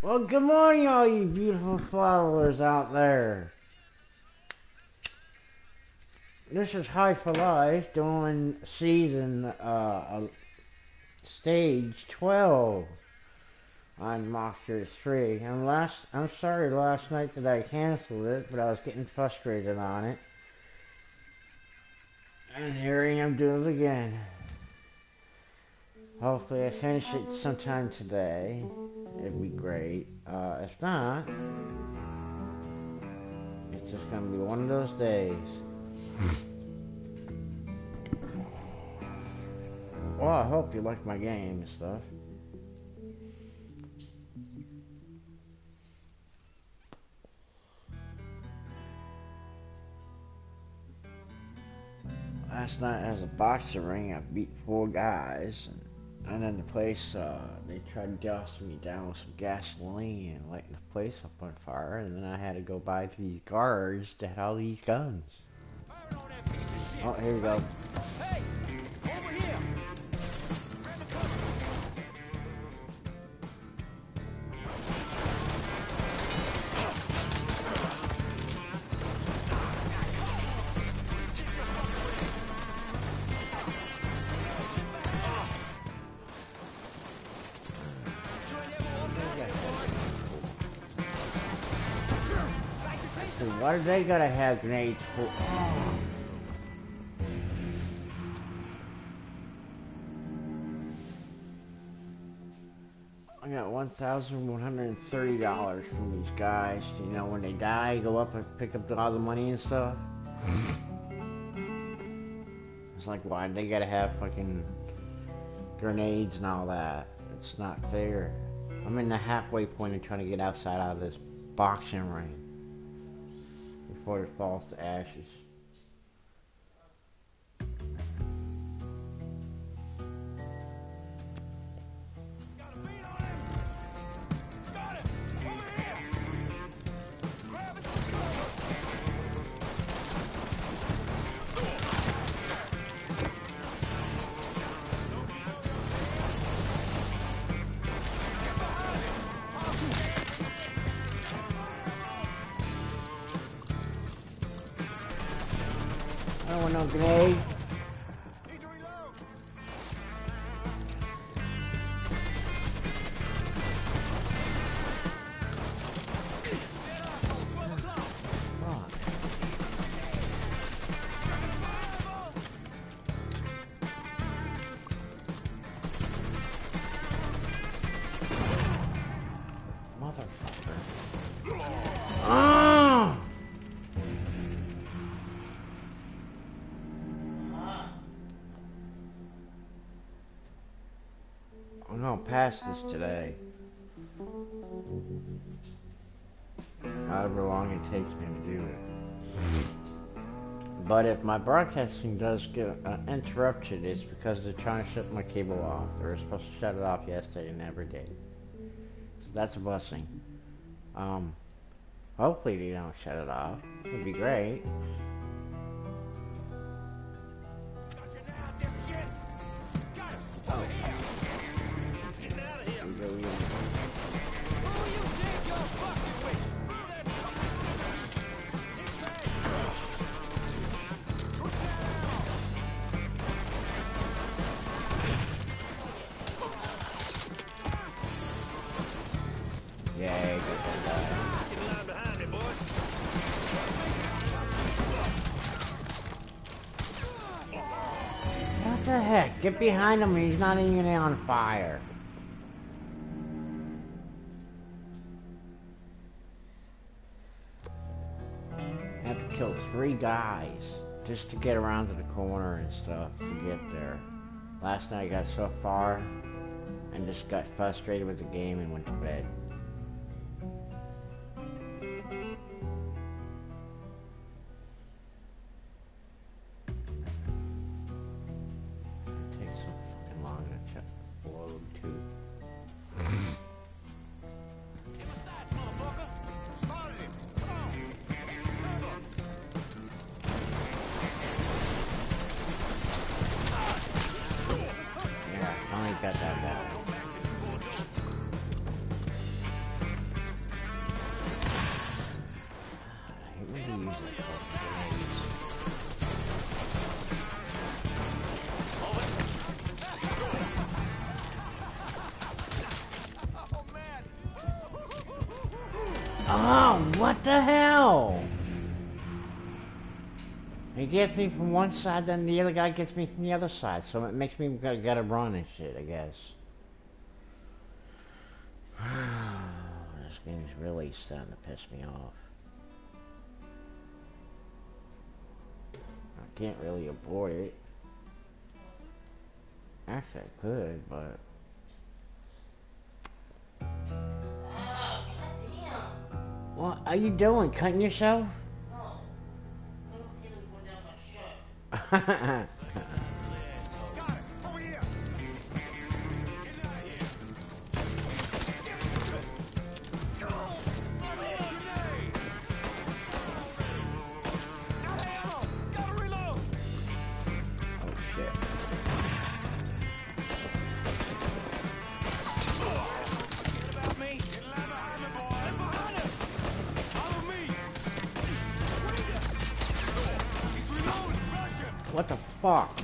Well, good morning, all you beautiful followers out there. This is High for Life doing season, stage 12 on Monster 3. I'm sorry last night that I canceled it, but I was getting frustrated on it. And here I am doing it again. Hopefully I finish it sometime today. It'd be great. If not, it's just gonna be one of those days. Well, I hope you like my game and stuff. Last night as a boxing ring, I beat 4 guys, and then the place, they tried to douse me down with some gasoline and lighting the place up on fire, and then I had to go by these guards that had all these guns. Oh, here we go. Hey, over here. Why do they gotta have grenades for? Oh. I got $1,130 from these guys. You know, when they die, go up and pick up all the money and stuff. It's like, why do they gotta have fucking grenades and all that? It's not fair. I'm in the halfway point of trying to get outside out of this boxing ring before it falls to ashes. I don't want no grenade. Motherfucker. I'm gonna pass this today. However long it takes me to do it. But if my broadcasting does get interrupted, it's because they're trying to shut my cable off. They were supposed to shut it off yesterday and never did. So that's a blessing. Hopefully they don't shut it off. It'd be great. Yay, get that guy. What the heck? Get behind him, he's not even on fire. I have to kill 3 guys just to get around to the corner and stuff to get there. Last night I got so far and just got frustrated with the game and went to bed. It takes so fucking long to check load too. Yeah, I finally got that guy. Oh, what the hell? He gets me from one side, then the other guy gets me from the other side, so it makes me gotta run and shit, I guess. This game's really starting to piss me off. I can't really avoid it. Actually, I could, but... What are you doing? Cutting yourself? No. I'm going down my shirt. What the fuck?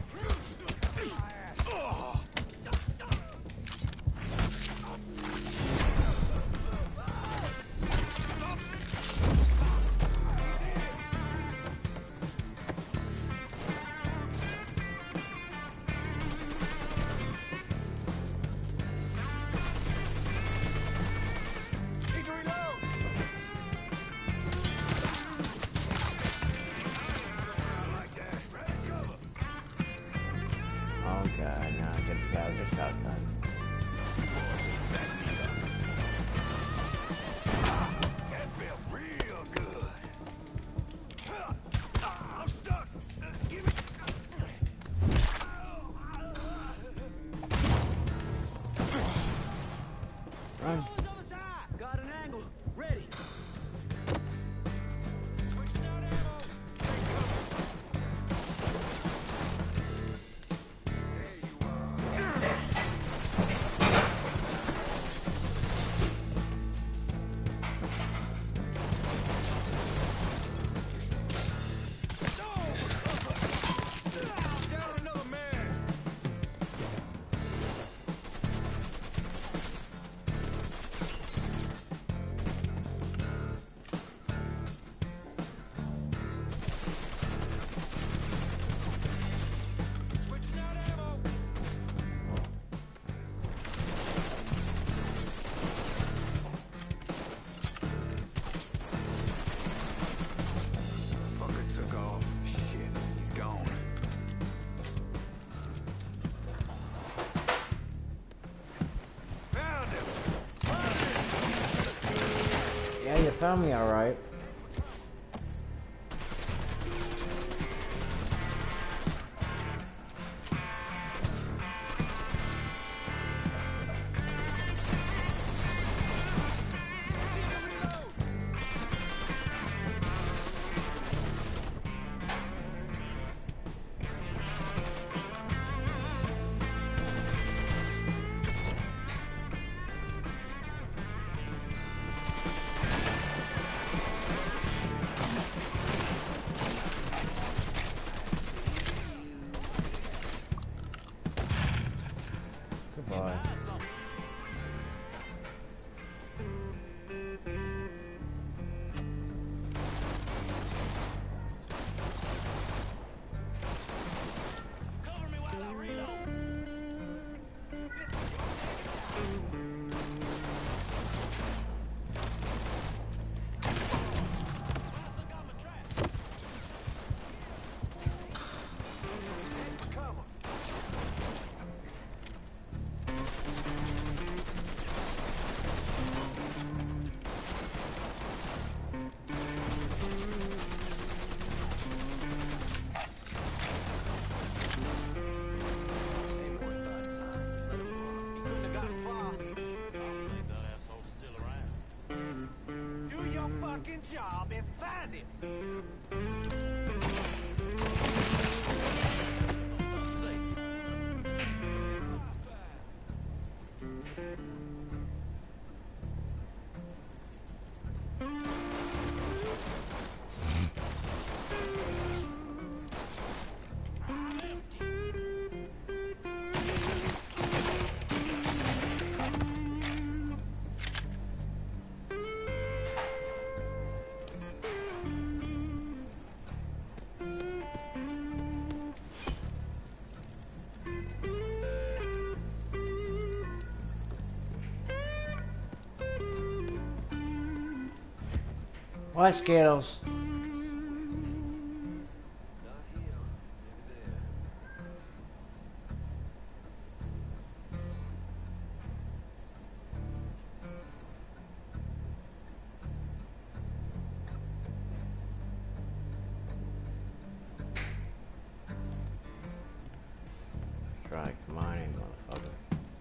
You found me alright. Job and find him. What, Skittles? Try, come on in, motherfucker.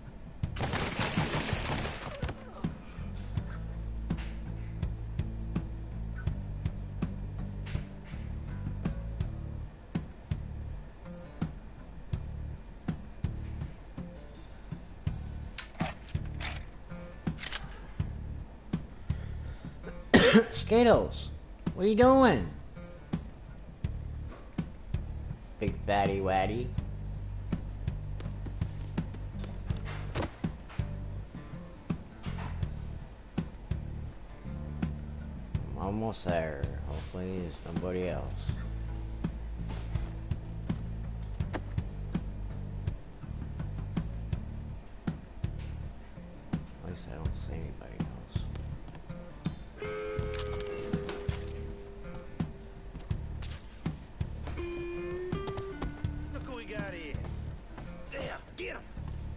Skittles, what are you doing? Big fatty waddy. I'm almost there. Hopefully there's nobody else. At least I don't see anybody else. Look who we got here. Damn, get him.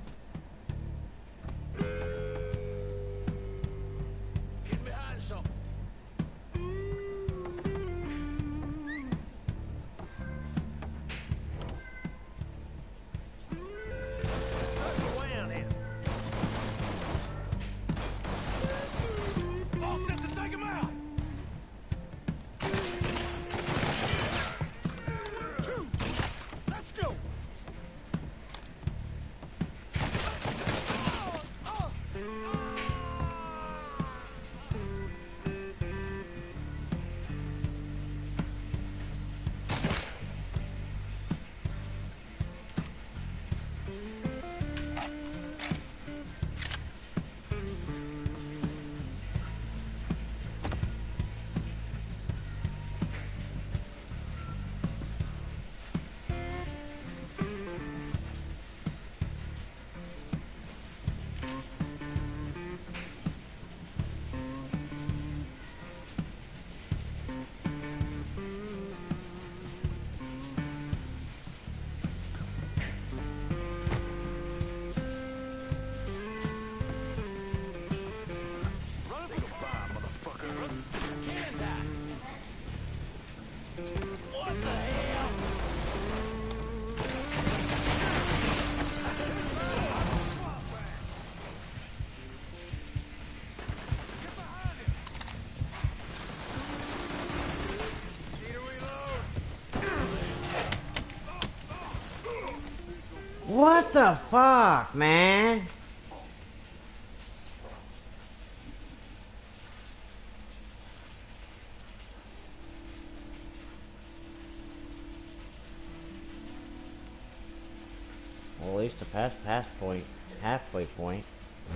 Get behind something. Circle around here. All set to take him out. Let's go. Say goodbye, motherfucker. Hands out. What the hell? Get behind him. Need a reload. What the fuck, man? Well, at least the halfway point.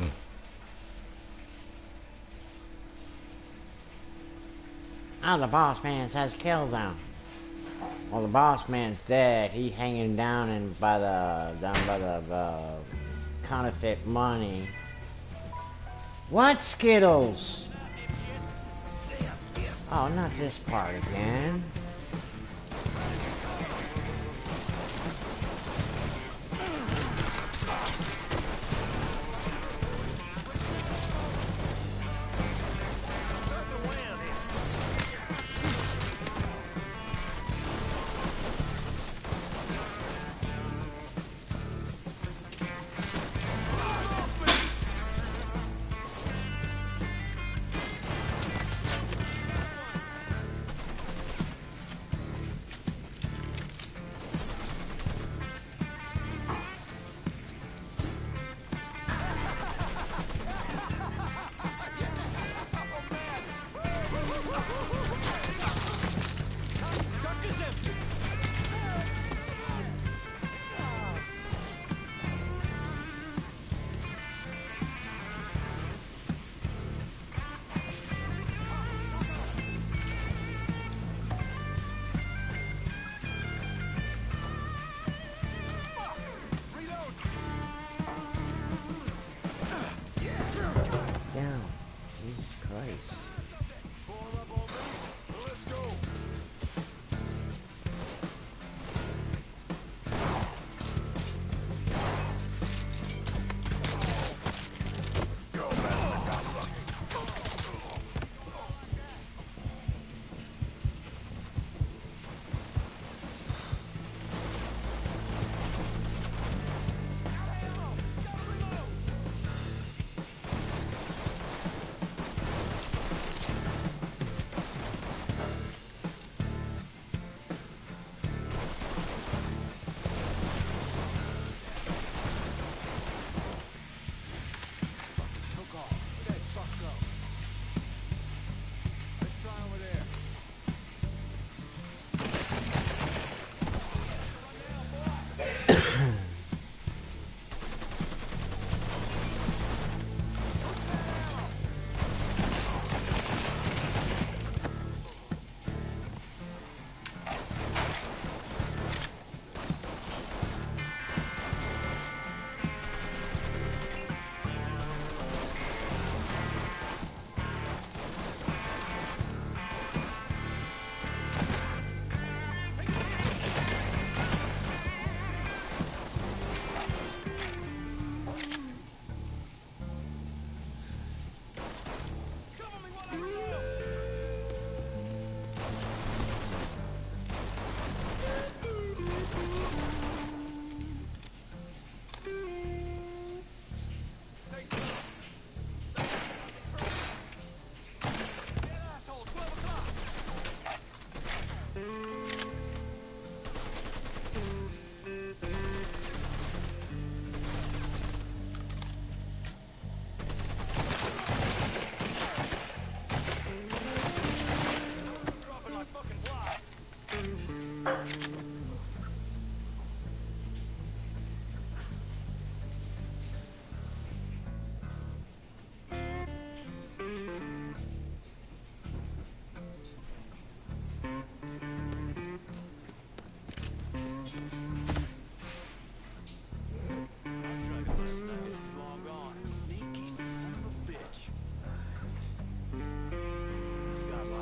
Oh, the boss man says kill them. Well, the boss man's dead. He's hanging down by the counterfeit money. What, Skittles? Oh, not this part again.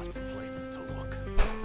Lots of places to look.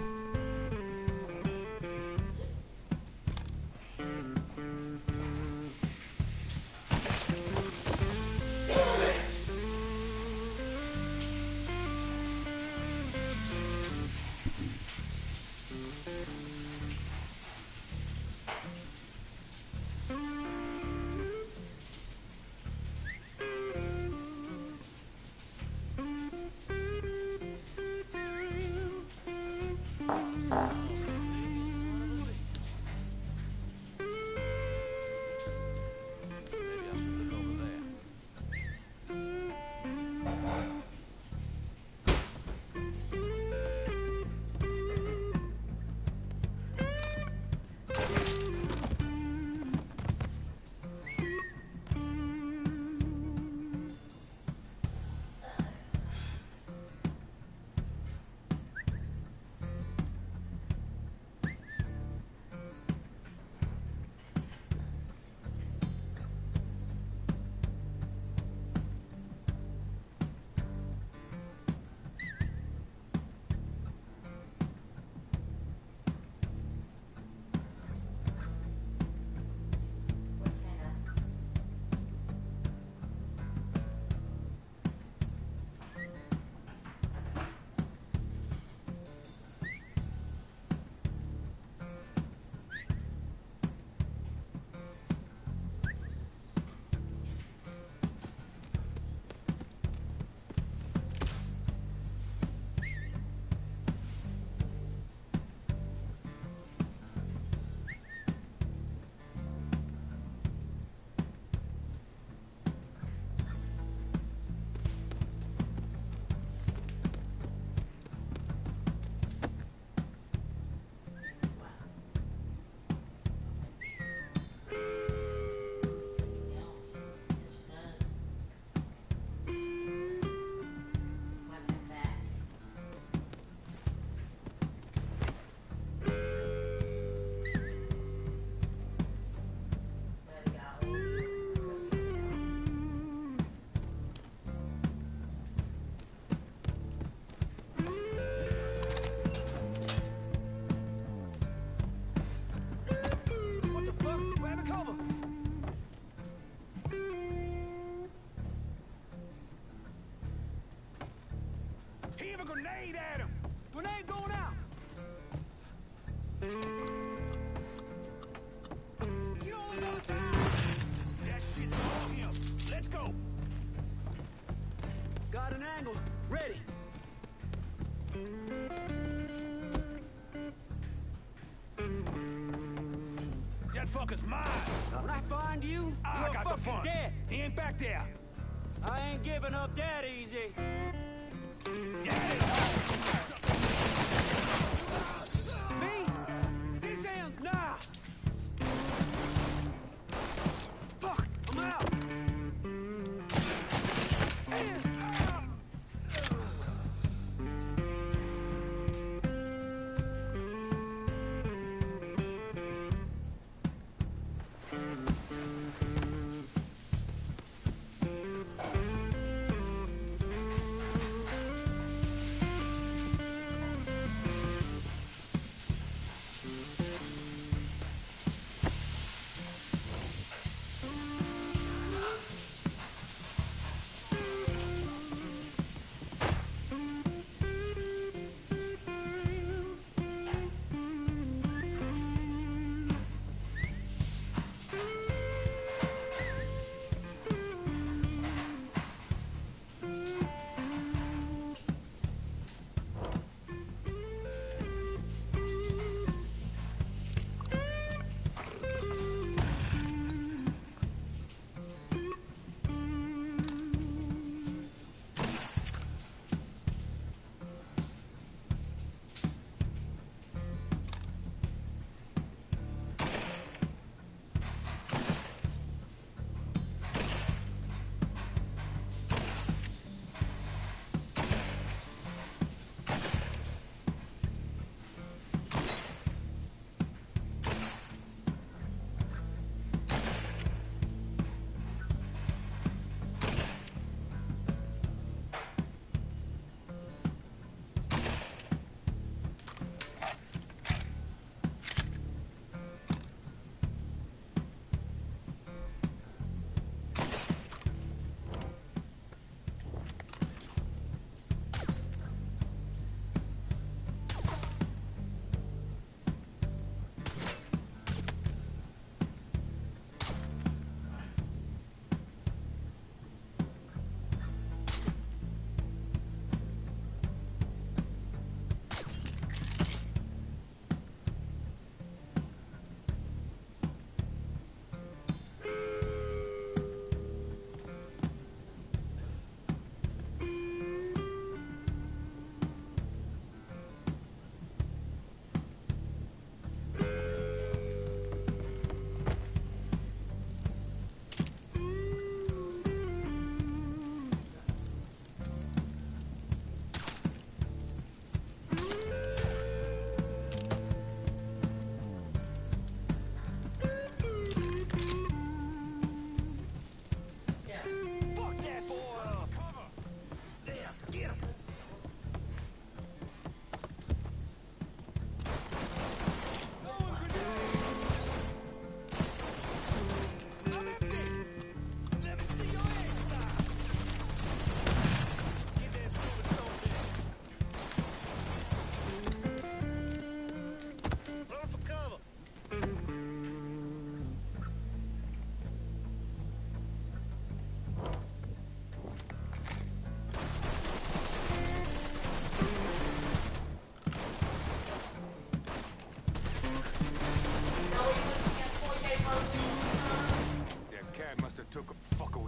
Grenade at him! Grenade going out! You know what's on the side? That shit's all him. Let's go! Got an angle. Ready. That fucker's mine! When I find you, you're got the fucking fun. dead! He ain't back there. I ain't giving up that easy. Me? This ends now! Fuck! I'm out!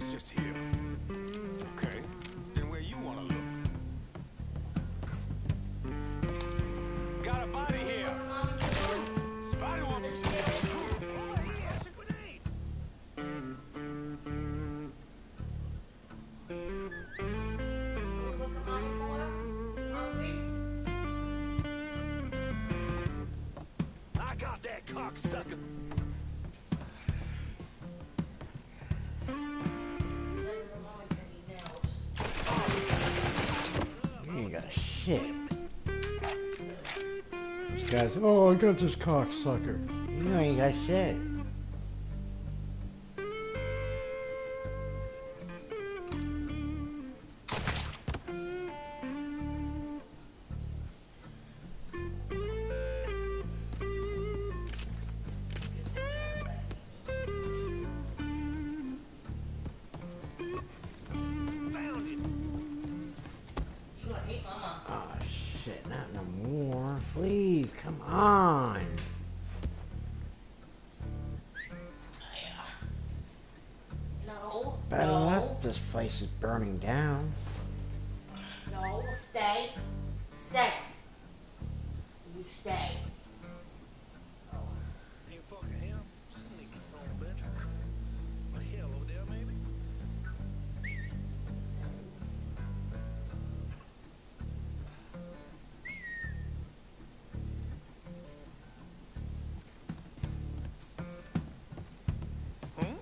was just here. Okay. Then where you wanna look? Got a body here. Spider woman. Over here. It's a grenade. I got that cocksucker. You ain't got shit. This guy's, oh, I got this cocksucker. You ain't got shit. Found it. Oh shit, not no more. Please, come on. No. Better No. luck, this place is burning down. No. Stay. Stay. You stay. Ain't fucking him. Sneaky son of a bitch. A hell over there, maybe? Hmm?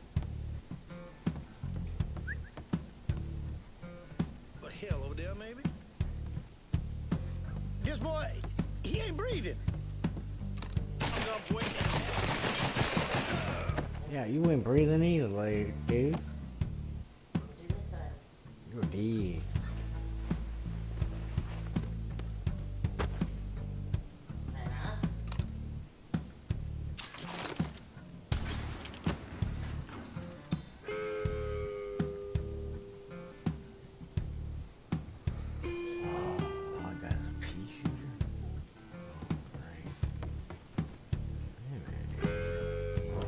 A hell over there, maybe? This boy, he ain't breathing. Hung up, boy. Yeah, you ain't breathing either, like, dude. Do this side. You're dead. Hannah. Oh, I got a pea shooter. Oh, great. Hey, man.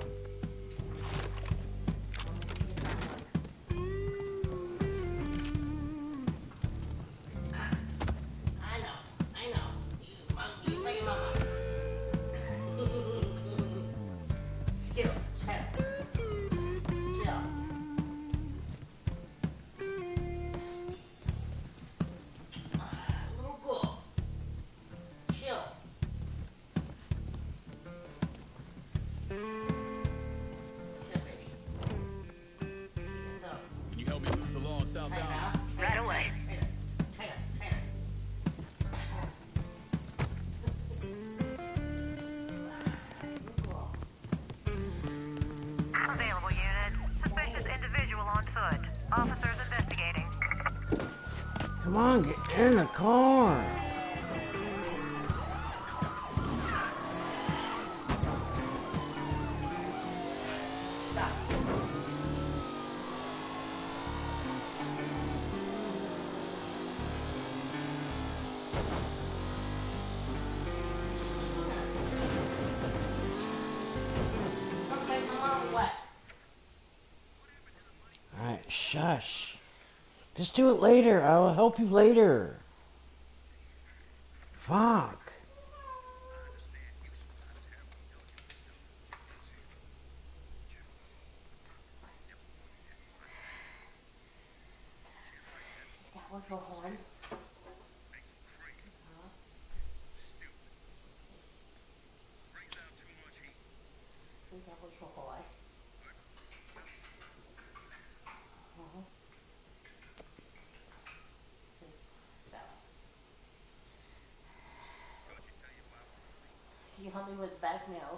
I know. You monkey, play your mama. Skill, chill. Chill. Little girl. Chill. Chill, baby. Hands up. Can you help me move the law southbound? Hannah. Right away. Hannah. Available unit. Suspicious individual on foot. Officers investigating. Come on, get in the car. Stop. Don't make my mom wet. Alright, shush. Just do it later. I'll help you later. Fuck. That was your horn. I think that was your boy. Can you help me with back nails?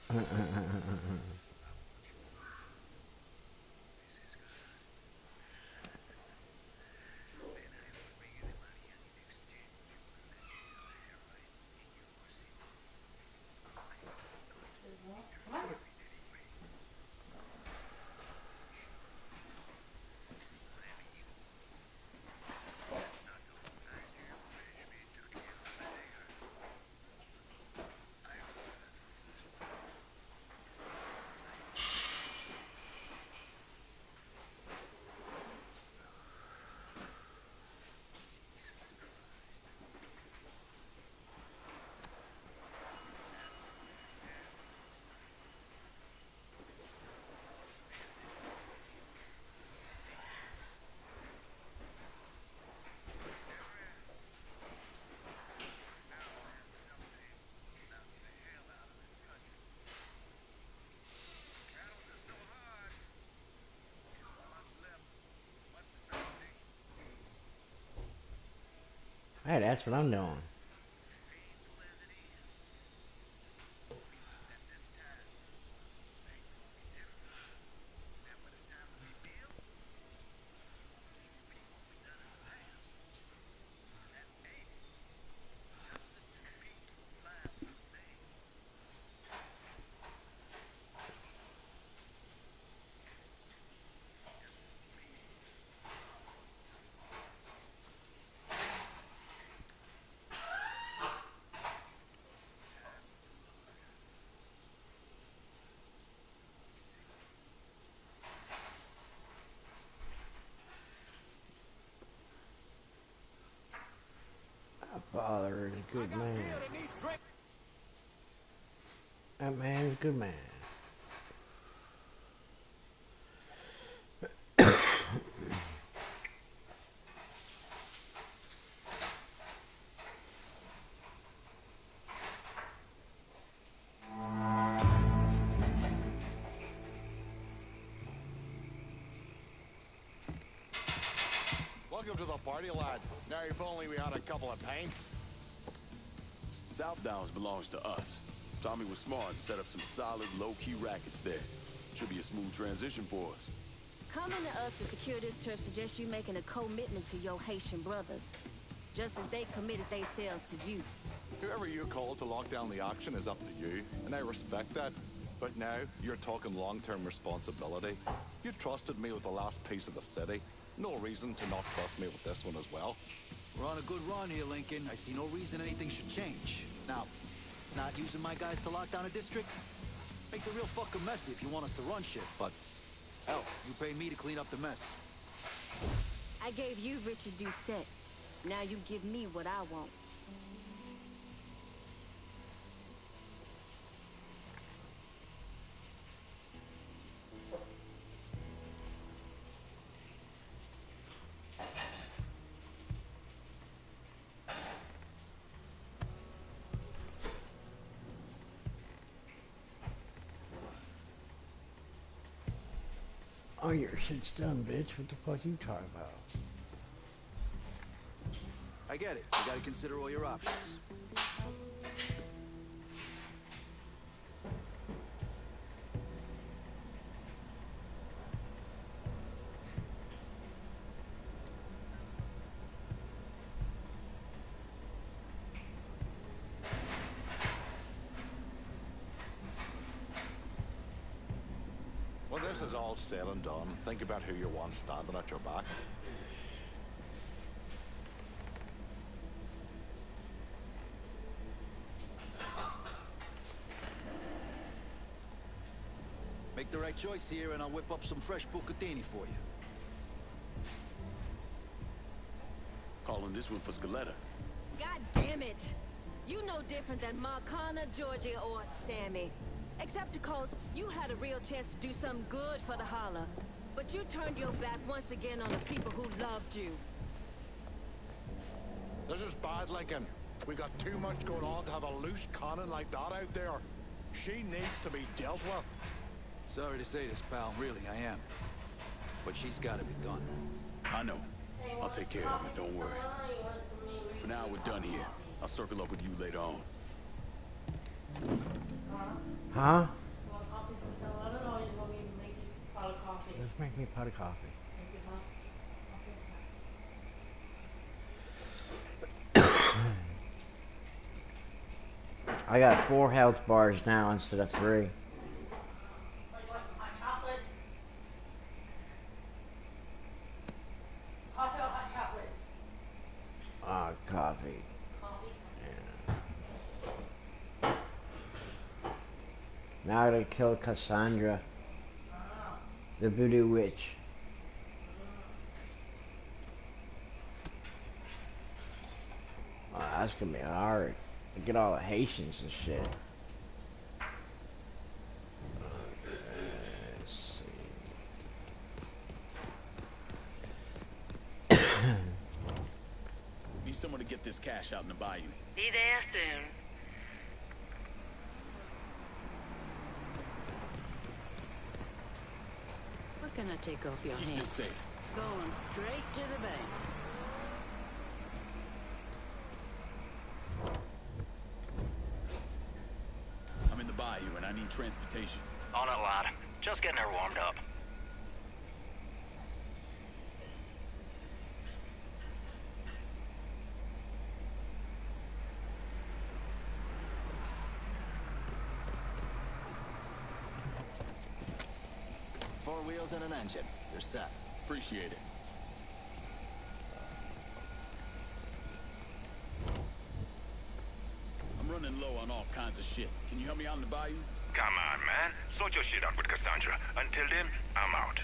Hey, that's what I'm doing. My father is a good man. That man is a good man. Welcome to the party, lad. Now if only we had a couple of pints. South Downs belongs to us. Tommy was smart and set up some solid, low-key rackets there. Should be a smooth transition for us. Coming to us to secure this turf suggests you making a commitment to your Haitian brothers, just as they committed themselves to you. Whoever you called to lock down the action is up to you, and I respect that. But now, you're talking long-term responsibility. You trusted me with the last piece of the city. No reason to not trust me with this one as well. We're on a good run here, Lincoln. I see no reason anything should change. Now, not using my guys to lock down a district makes it real fucking messy if you want us to run shit, but hell, you pay me to clean up the mess. I gave you Richard Doucette. Now you give me what I want. Oh, your shit's done, bitch. What the fuck you talking about? I get it. You gotta consider all your options. When this is all said and done, think about who you want standing at your back. Make the right choice here, and I'll whip up some fresh bucatini for you. Calling this one for Scaletta. God damn it! You no different than Marcana, Georgia, or Sammy. Except because you had a real chance to do something good for the holler. But you turned your back once again on the people who loved you. This is bad, Lincoln. We got too much going on to have a loose cannon like that out there. She needs to be dealt with. Sorry to say this, pal. Really, I am. But she's gotta be done. I know. I'll take care of it, don't worry. For now, we're done here. I'll circle up with you later on. Huh? Make me a pot of coffee. I got 4 health bars now instead of 3. Coffee or hot chocolate? Coffee. Coffee. Yeah. Now I gotta kill Cassandra, the voodoo witch. That's gonna be hard. To get all the Haitians and shit. Let's see. Need someone to get this cash out in the bayou. Be there soon. What can I take off your Keep hands? this safe. Going straight to the bank. I'm in the bayou and I need transportation. On it, lad. Just getting her warmed up. Four wheels and an engine. You're set. Appreciate it. I'm running low on all kinds of shit. Can you help me out in the bayou? Come on, man. Sort your shit out with Cassandra. Until then, I'm out.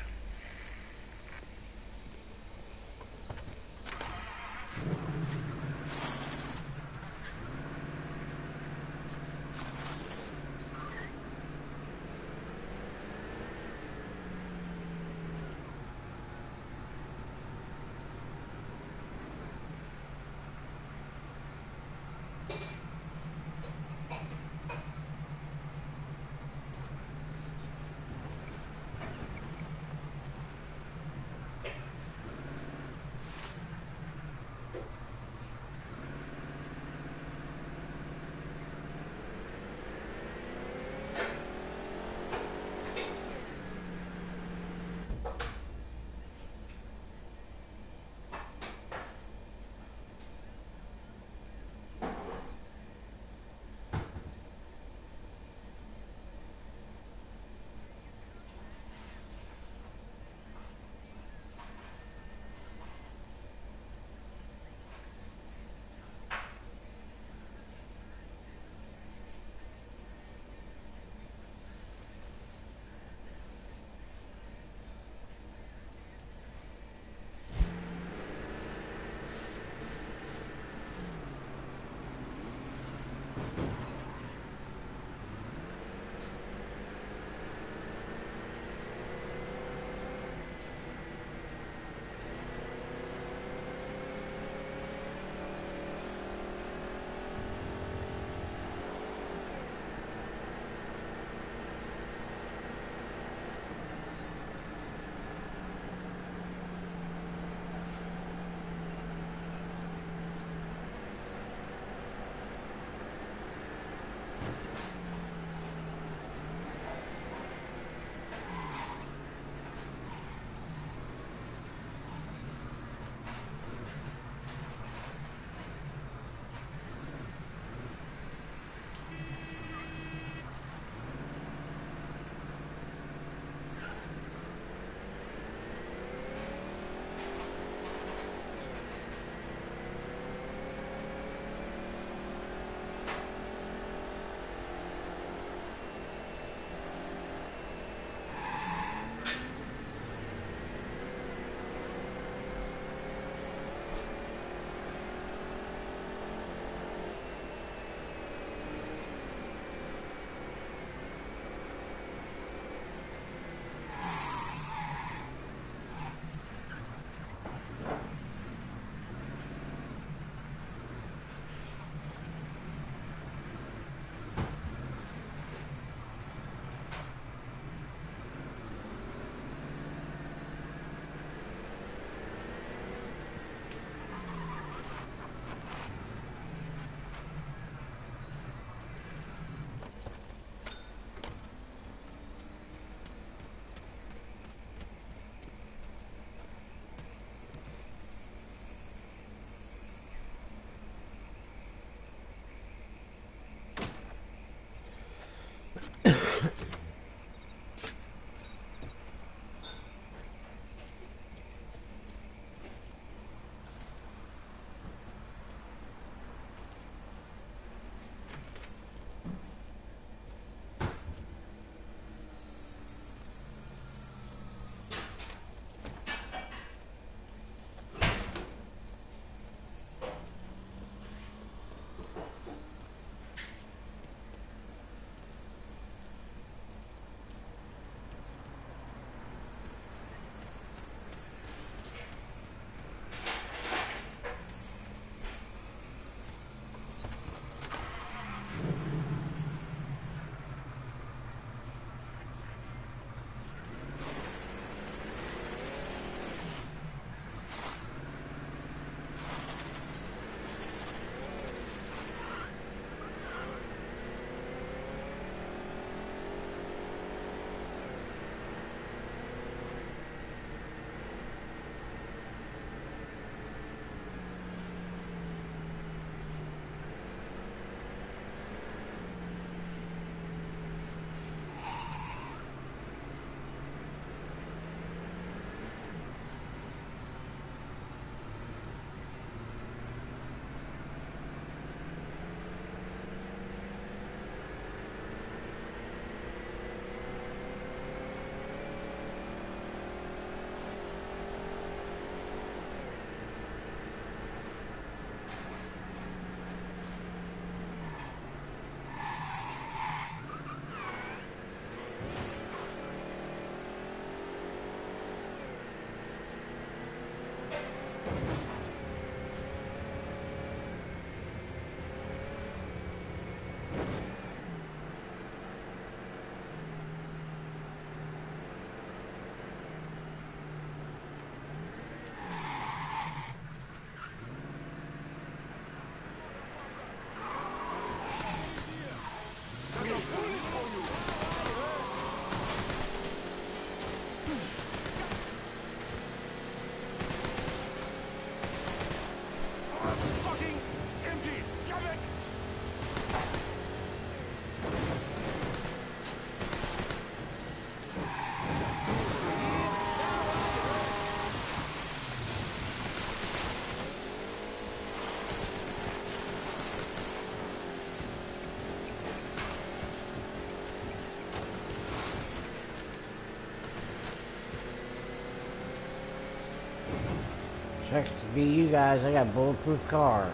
Sucks to be you guys. I got a bulletproof car.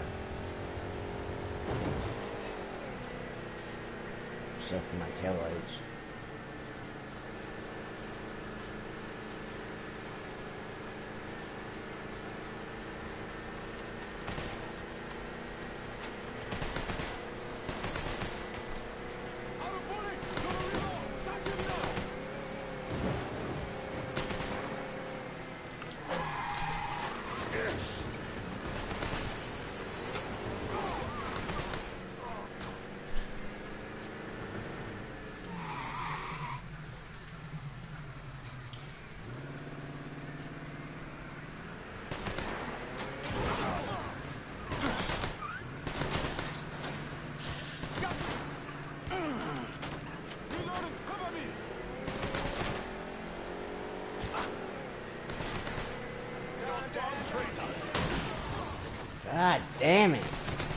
Except for my taillights. God damn it.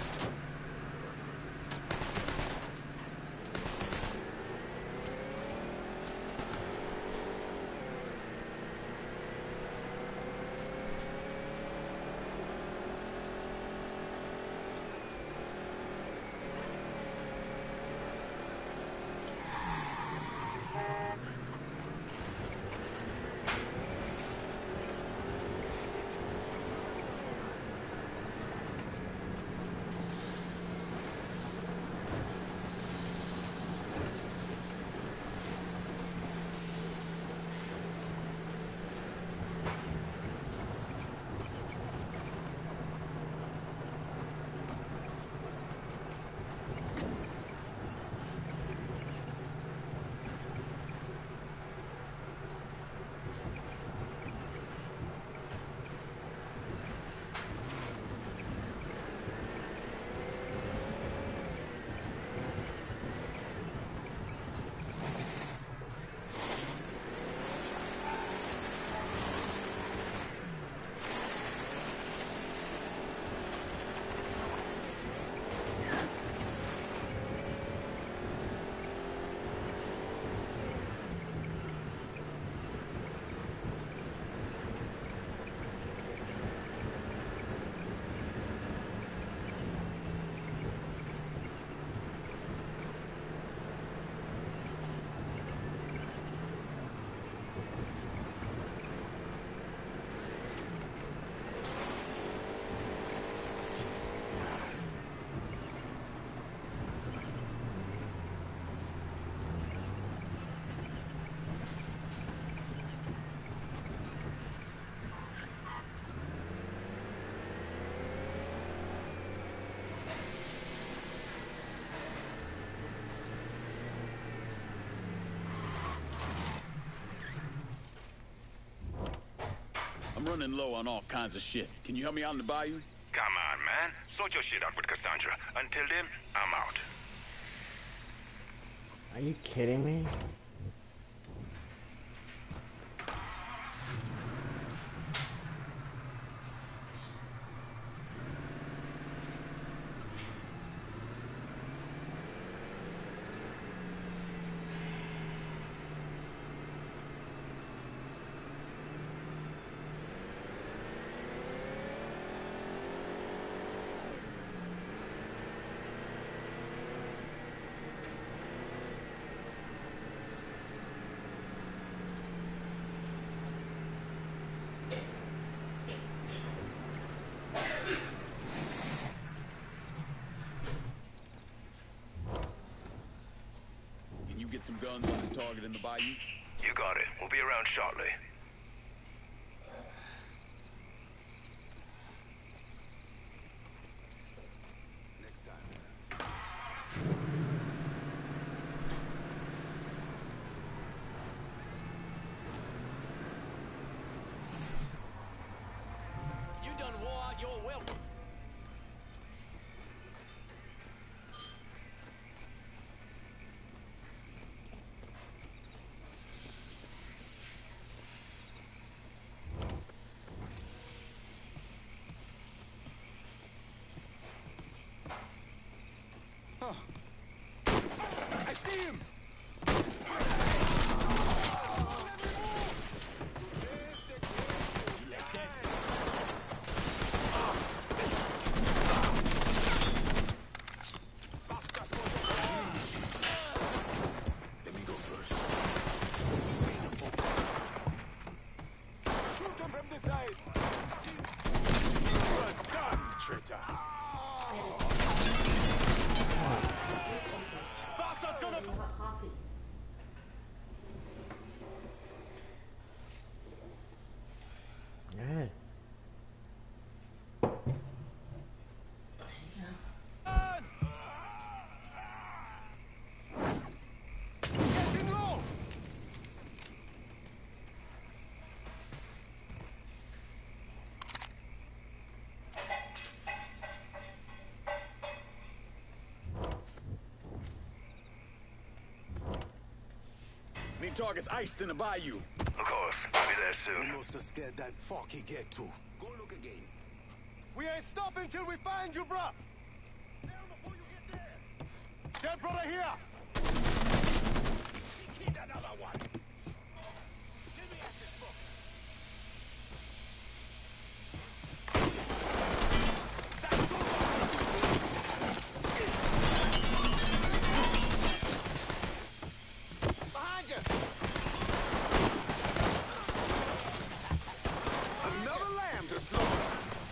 I'm running low on all kinds of shit. Can you help me out in the bayou? Come on, man. Sort your shit out with Cassandra. Until then, I'm out. Are you kidding me? Can you get some guns on this target in the bayou? You got it. We'll be around shortly. Next time. You done wore out your welcome. I see him! get me hot coffee. Go ahead. Getting low! Need targets iced in the bayou. Of course. I'll be there soon. We must have scared that fuck he get to. Go look again. We ain't stopping till we find you, bruh! Down before you get there! Dead brother here! Hit another one! Get me at this fucker! That's over! Behind you! Another lamb to slaughter!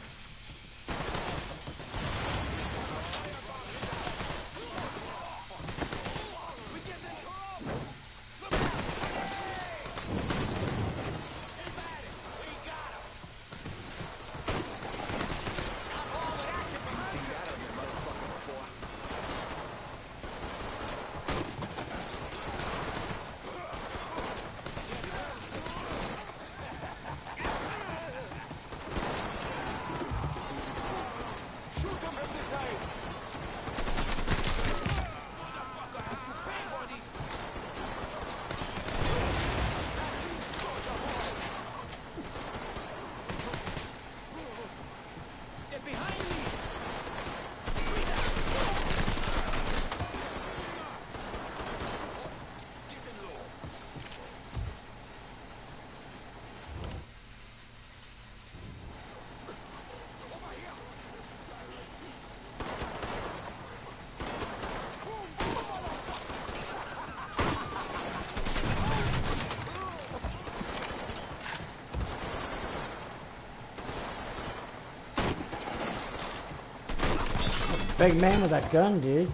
Big man with that gun, dude.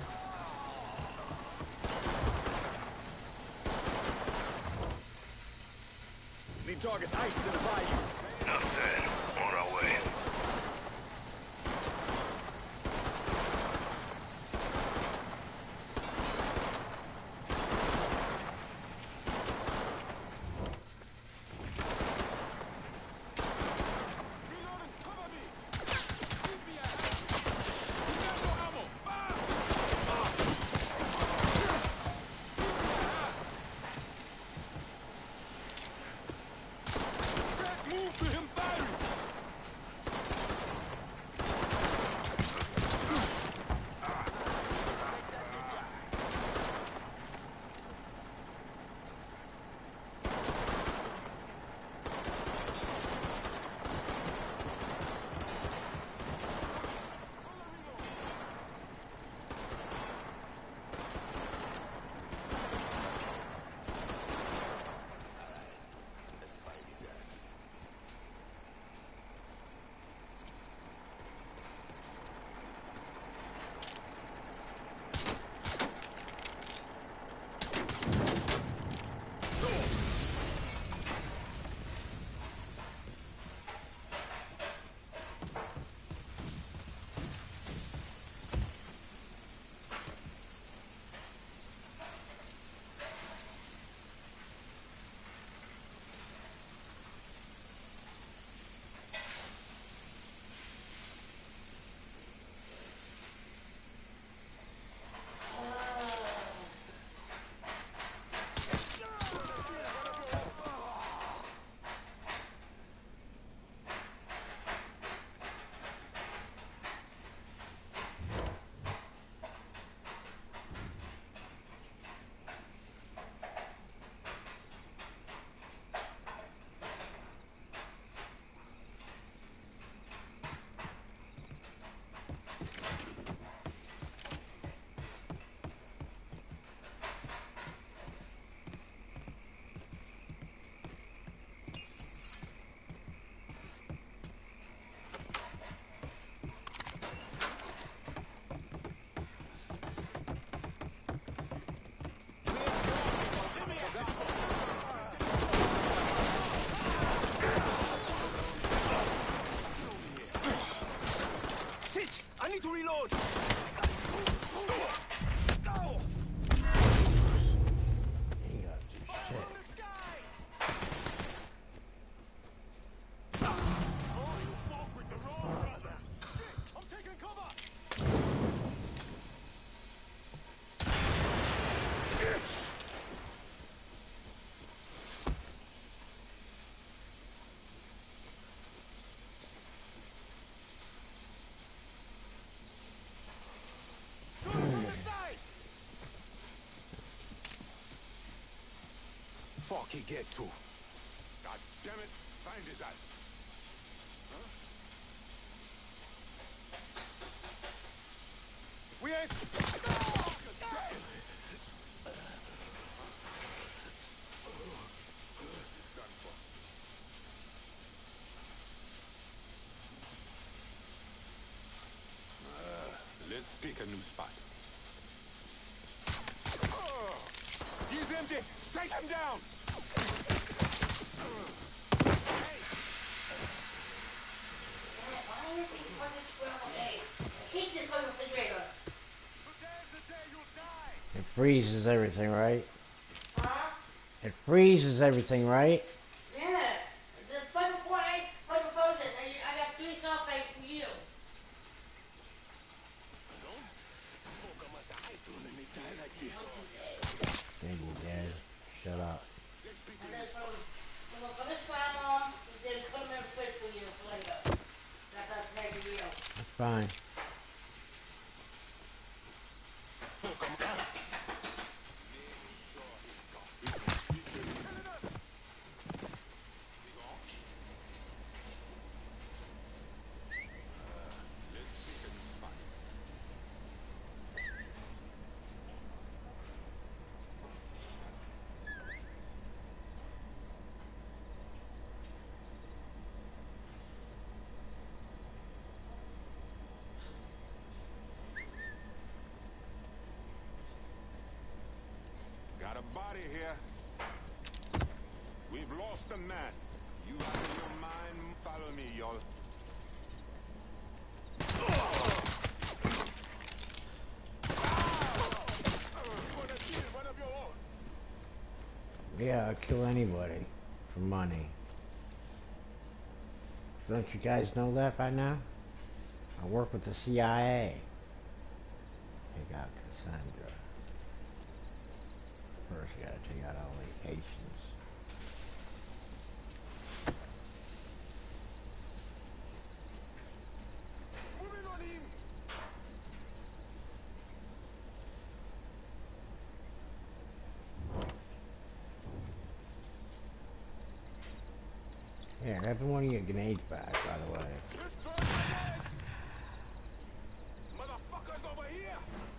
Need targets iced in the bayou. Enough said. On our way. Move to him, battery! fuck he get to? God damn it! Find his ass. Huh? We ain't. Let's pick a new spot. He's empty! Take him down! Hey! Why is he fucking scrambled eggs? Keep this on the refrigerator. Today's the day you'll die! It freezes everything, right? Huh? It freezes everything, right? Yes. The fucking four eggs, fucking frozen. I got 3 soft eggs for you. Don't let me die like this. Thank you, Dad. Shut up. And then we're gonna slam them, then put them in the fridge for you for later. That's right for you. That's fine. Got a body here. We've lost a man. You out of your mind? Follow me, y'all. One of your own. Yeah, I'll kill anybody for money. Don't you guys know that by now? I work with the CIA. Take out Cassandra. First, you gotta take out all the Haitians. Moving on him. Here, have one of your grenades back, by the way. Let's throw grenades. Motherfuckers over here.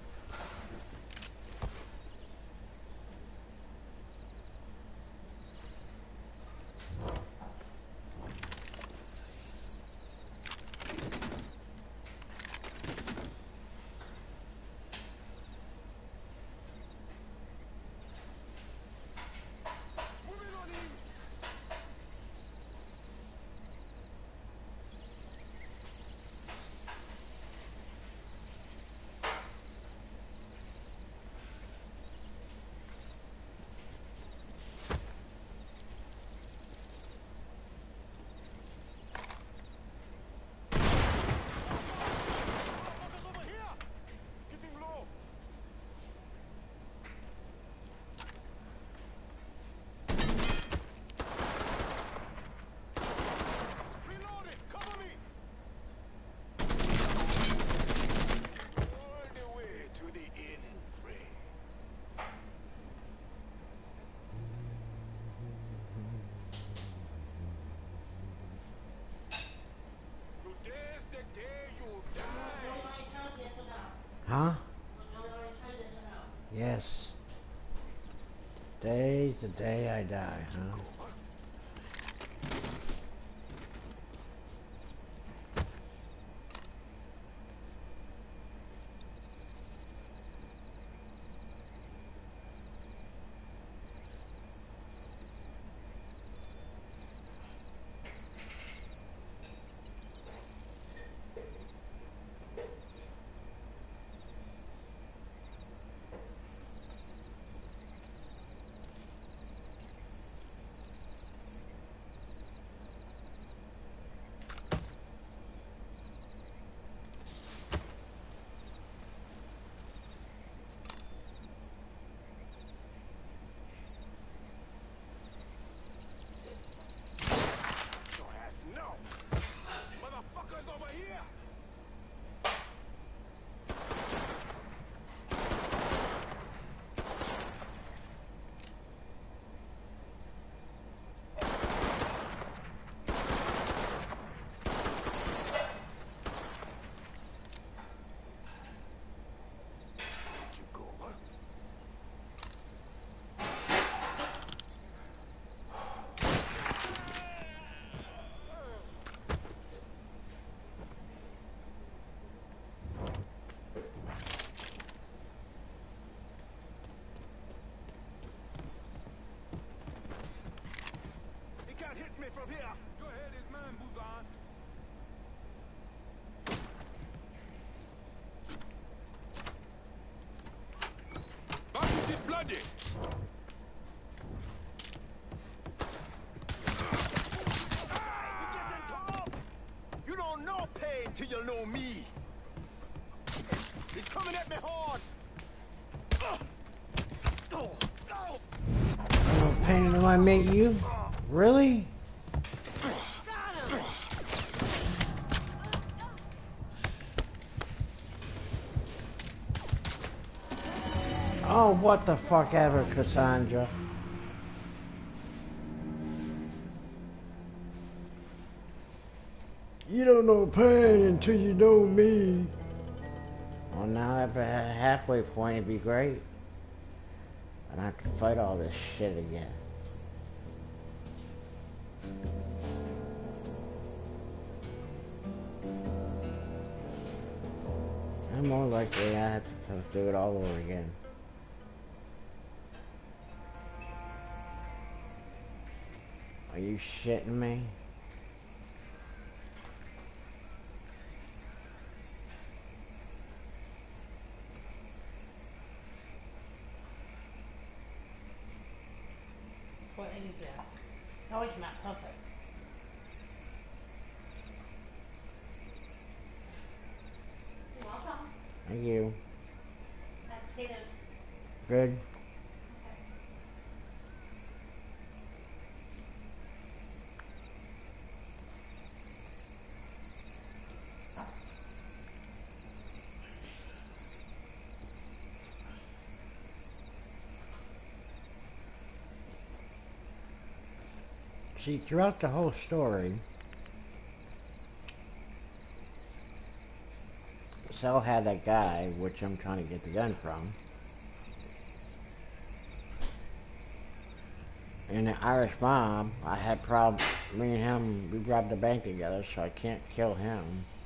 Moving on him. Motherfuckers over here. Getting low. Reloading! Cover me! All the way to the inn, Frey. Today's the day you die. Yes or no? Huh? Yes or no? Yes. Today's the day I die, huh? from here. Your head is mine, Buzan. Bucket is bloody. You don't know pain till you know me. He's coming at me hard. What pain do I make you? Really? Oh, what the fuck ever, Cassandra. You don't know pain until you know me. Well, now at the halfway point, it'd be great. I don't have to fight all this shit again. And more likely, I have to do it all over again. Are you shitting me? What any job. No, it's not perfect. You're welcome. Thank you. Potatoes. Good. See, throughout the whole story, Cell had that guy, which I'm trying to get the gun from, and the Irish mob, I had problems, me and him, we robbed the bank together, so I can't kill him.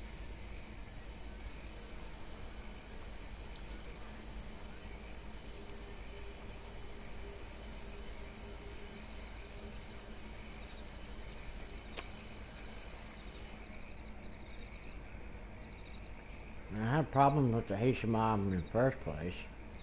And I had a problem with the Haitian mob in the first place.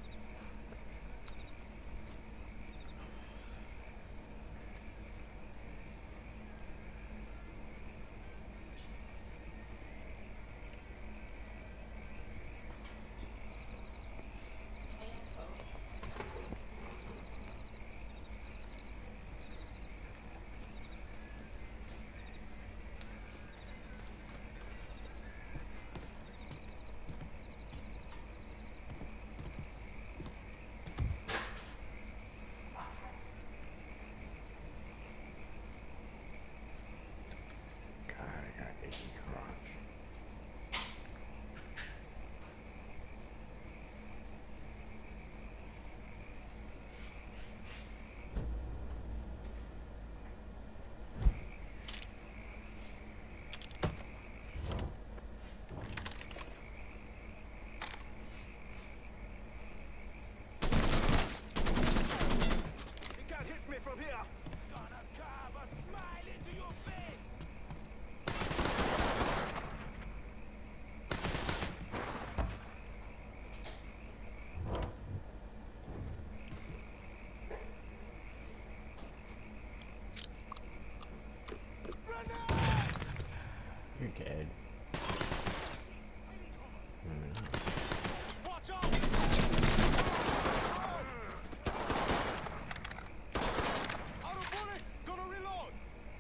From here. Gonna carve a smile into your face. You're dead. Watch out! Out of bullets! Gonna reload!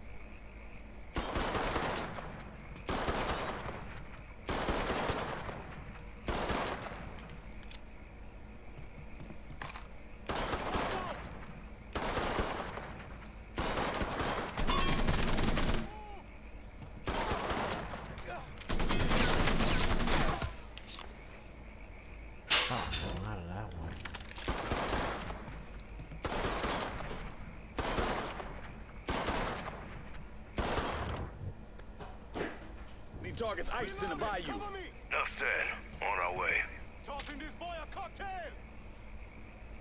Out of that one. Need targets iced in the bayou. Cover me! Enough said. On our way. Tossing this boy a cocktail!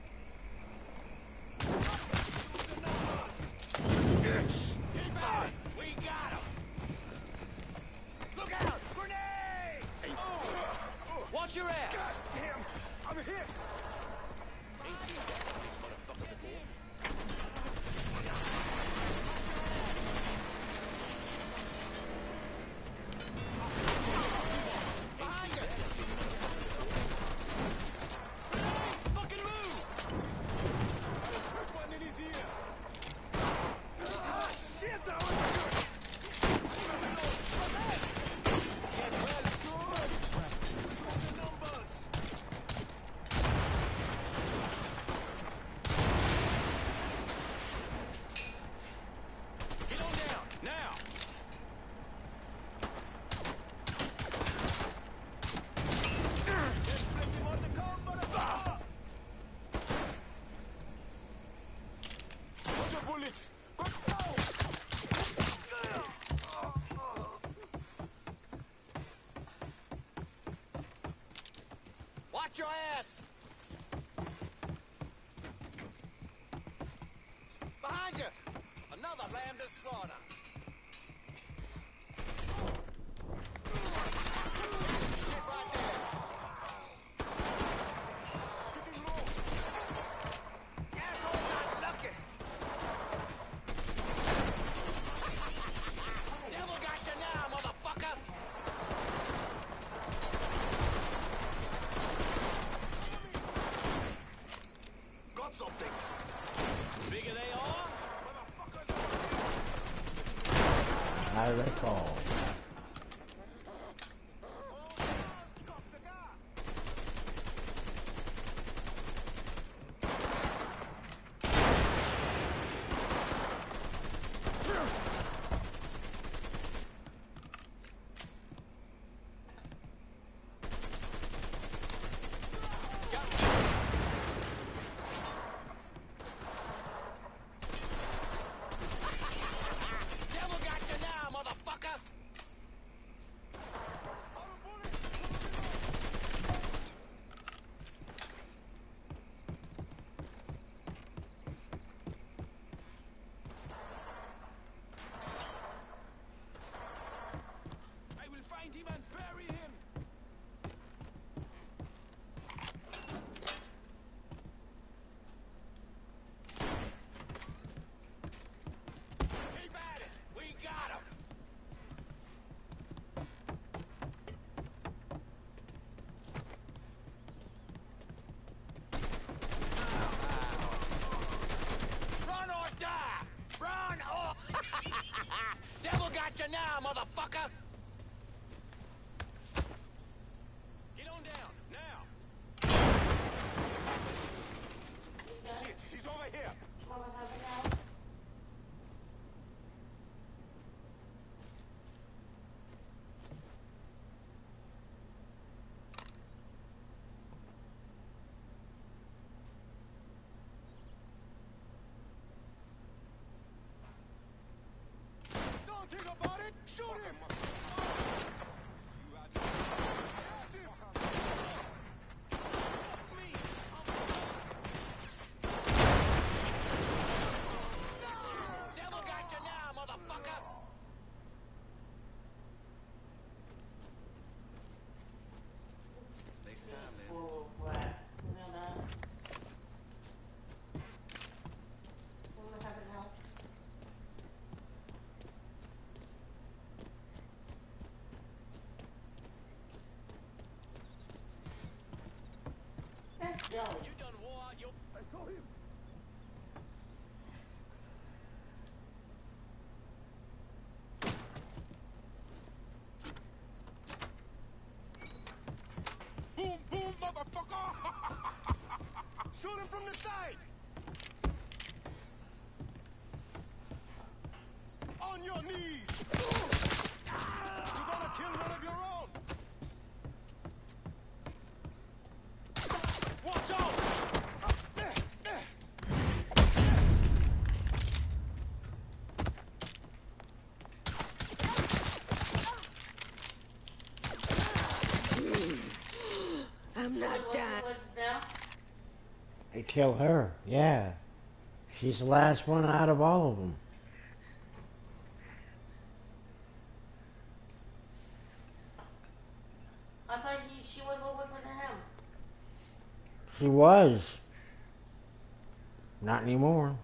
Yes. Keep at it! bullets. Go! Watch your ass! Behind you! Another lamb to slaughter. Shit right there. Getting low. Asshole got lucky. Devil got you now, motherfucker! Got something. Bigger they are? I recall. Devil got you now, motherfucker! I will find him and bury him. Keep at it! We got him! Run or die! Run or... Devil got you now, motherfucker! Get on down, now! Shit, he's over here. Mama have it now. Don't think about it. Shoot him. Devil got you now, motherfucker! Next time, then. Oh, what? You know that? Mama have it now. That's jelly. You done wore out your... I saw him. Boom, boom, motherfucker! Shoot him from the side! On your knees! You're gonna kill one of your own! Watch out! I'm not done. What's now? They kill her. Yeah. She's the last one out of all of them. I thought she was over with him. She was. Not anymore.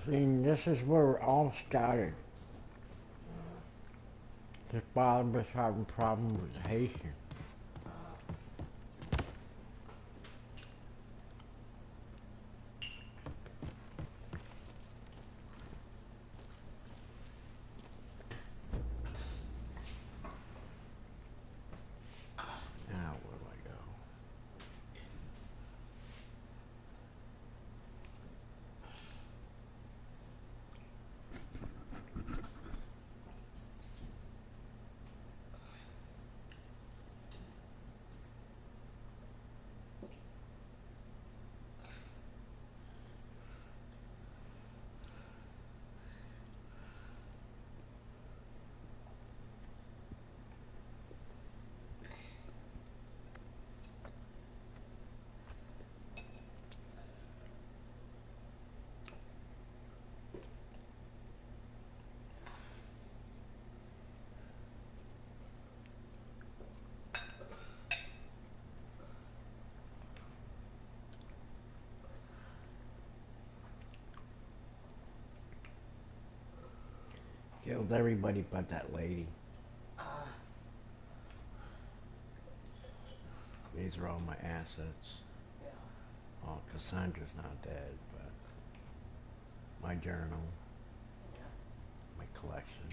See, this is where it all started. This father was having problems with the Haitian. Now, where do I go? Killed everybody but that lady. These are all my assets. Yeah. Oh, Cassandra's not dead, but my journal, my collection.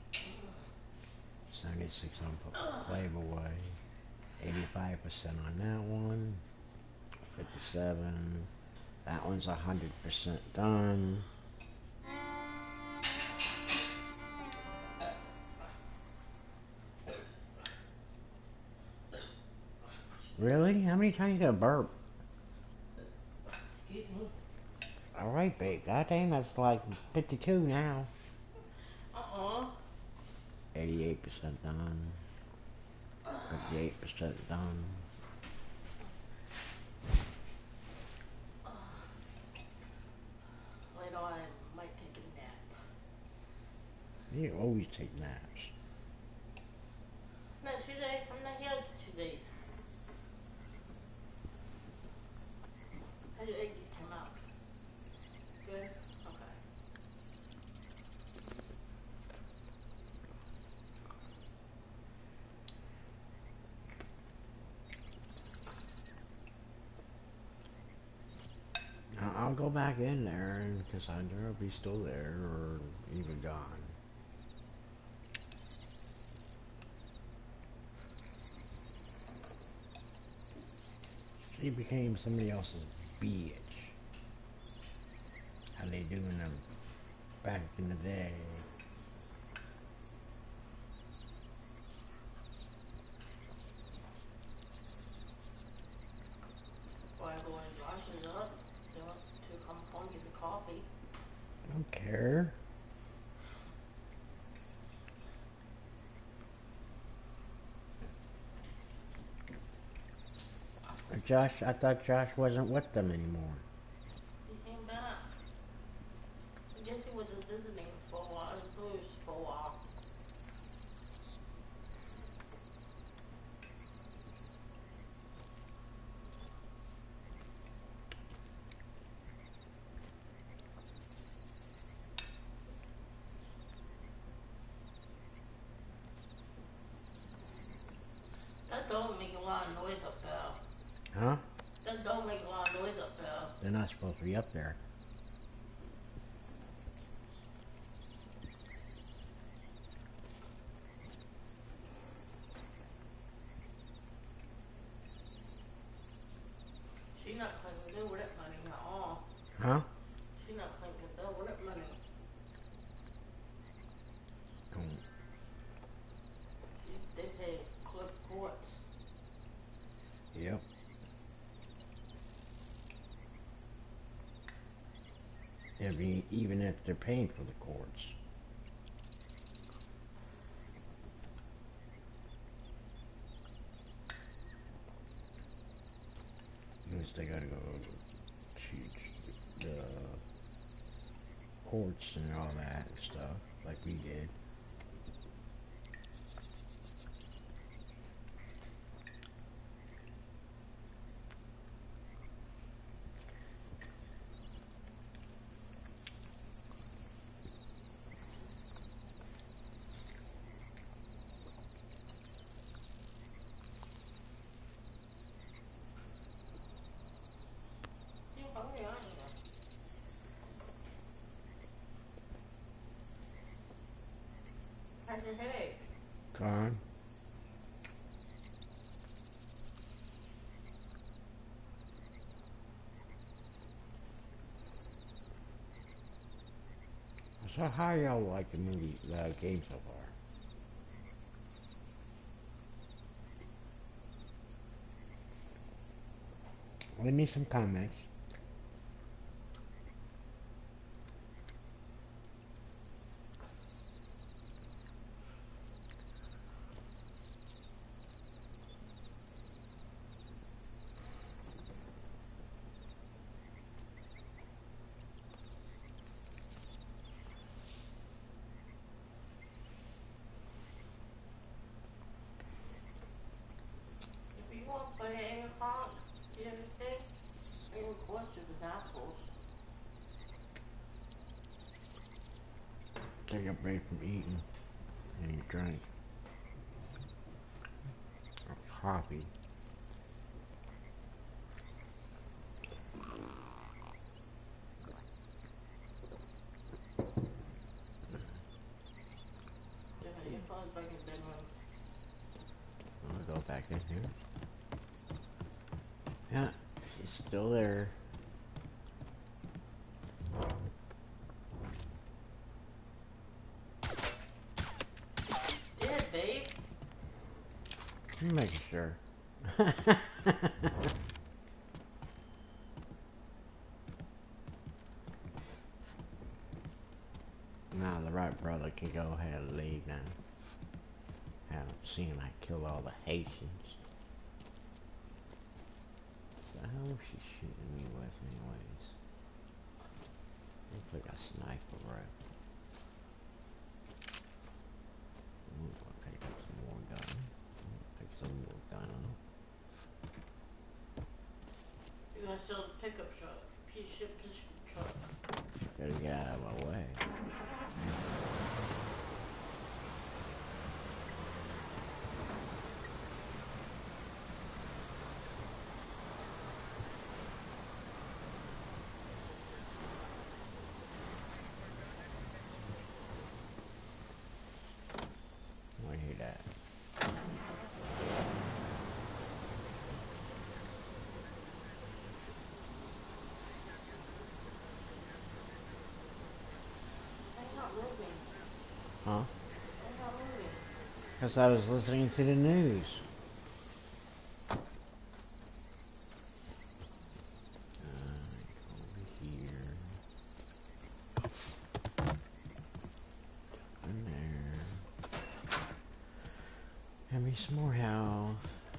76 on Playboy, 85% on that one, 57. That one's 100% done. Really? How many times you gotta burp? Excuse me. Alright, babe. Goddamn, that's like 52 now. 88% done. 58% done. Later on, I might take a nap. You always take naps. No, Tuesday. I'm not here for 2 days. How did eggs come out? Good? Okay. I'll go back in there and Cassandra will be still there or even gone. She became somebody else's bitch. How they doing them back in the day. Before I go and wash it up, they want to come home and get the coffee. I don't care. Josh, I thought Josh wasn't with them anymore. He came back. I guess he was just visiting for a while. He was for a while. That dog make a lot of noise up there. Huh? That dog make a lot of noise up there. They're not supposed to be up there. She not claiming they were that money at all. Huh? She not claiming they were that money. They pay courts. Yep. Even if they're paying for the courts. Because they gotta go to the courts and all that and stuff, like we did. said, hey. Gone. So how y'all like the movie, the game so far? Leave me some comments. If you want to play at 8 o'clock, you understand? I can record you the apples. Take a break from eating and drink. Or coffee. Yeah, your phone's back in the bedroom. I'm gonna go back in here. Yeah, she's still there. Dead, babe. I'm making sure. Now the right brother can go ahead and leave now. Haven't seen I killed all the Haitians. The hell is she shooting me with anyways? Looks like a sniper rifle. Ooh, I'll pick up some more gun. Pick some more gun up. You're gonna sell the pickup truck. Piece of pistol truck. Gotta get out of my way. Where you at? I'm not moving. Huh? I'm not moving. Because I was listening to the news. Over here. In there. Have me some more health.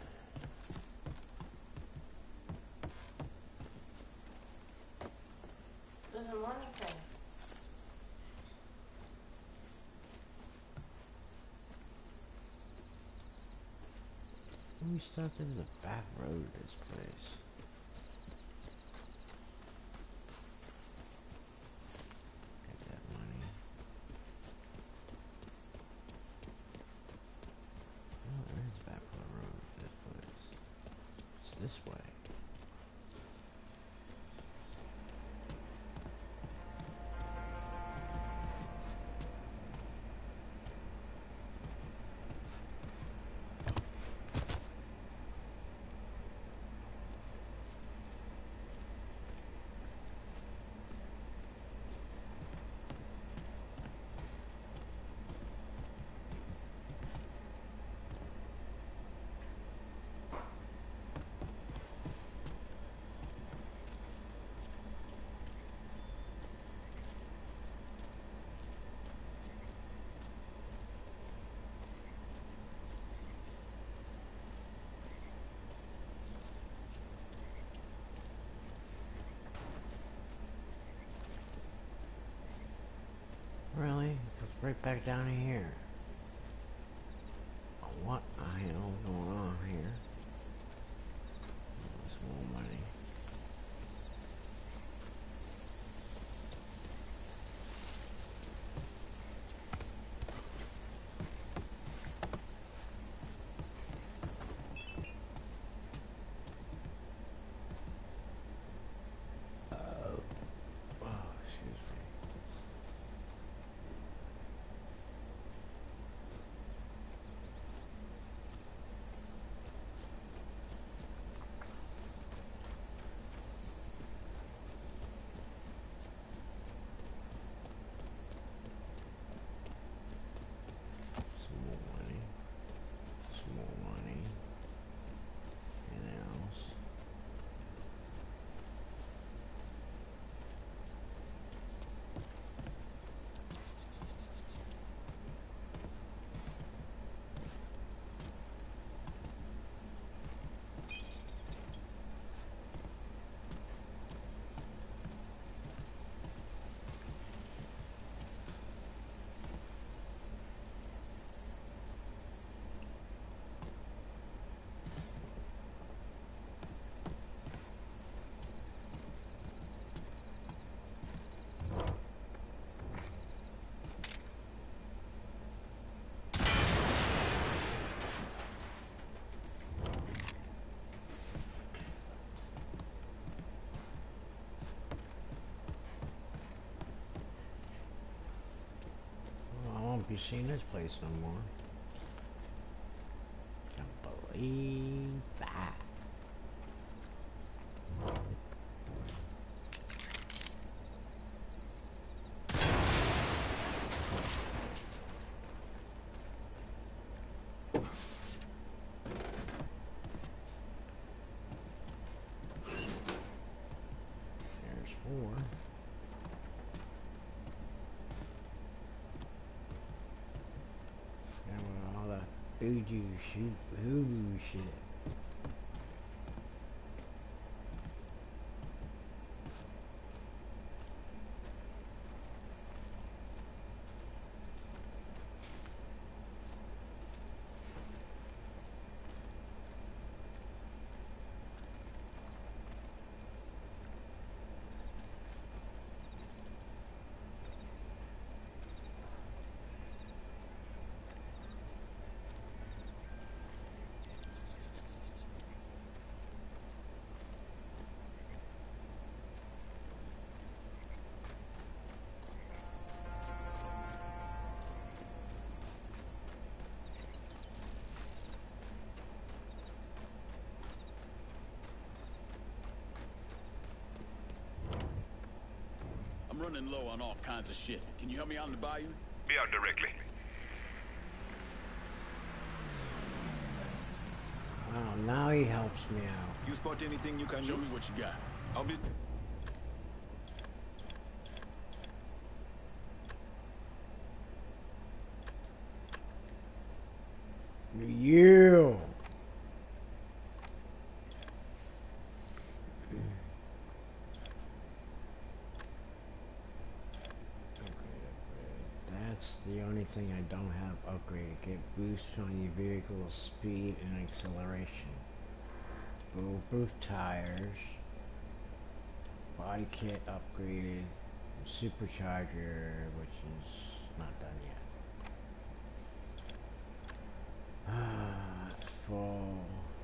Doesn't want anything. We stopped in the back road of this place. Get that money. Oh, there is back road of this place. It's this way. Really? It's right back down here. What the hell is going on here? Some more money. Oh, excuse me. be seeing this place no more. Can't believe that. There's 4. And with all the voodoo shit. I'm running low on all kinds of shit. Can you help me out in the bayou? Be out directly. Oh, now he helps me out. You spot anything you can Show use? me what you got. I'll be... You. That's the only thing I don't have upgraded. Get boost on your vehicle's speed and acceleration. Bulletproof tires. Body kit upgraded. Supercharger, which is not done yet. It's full.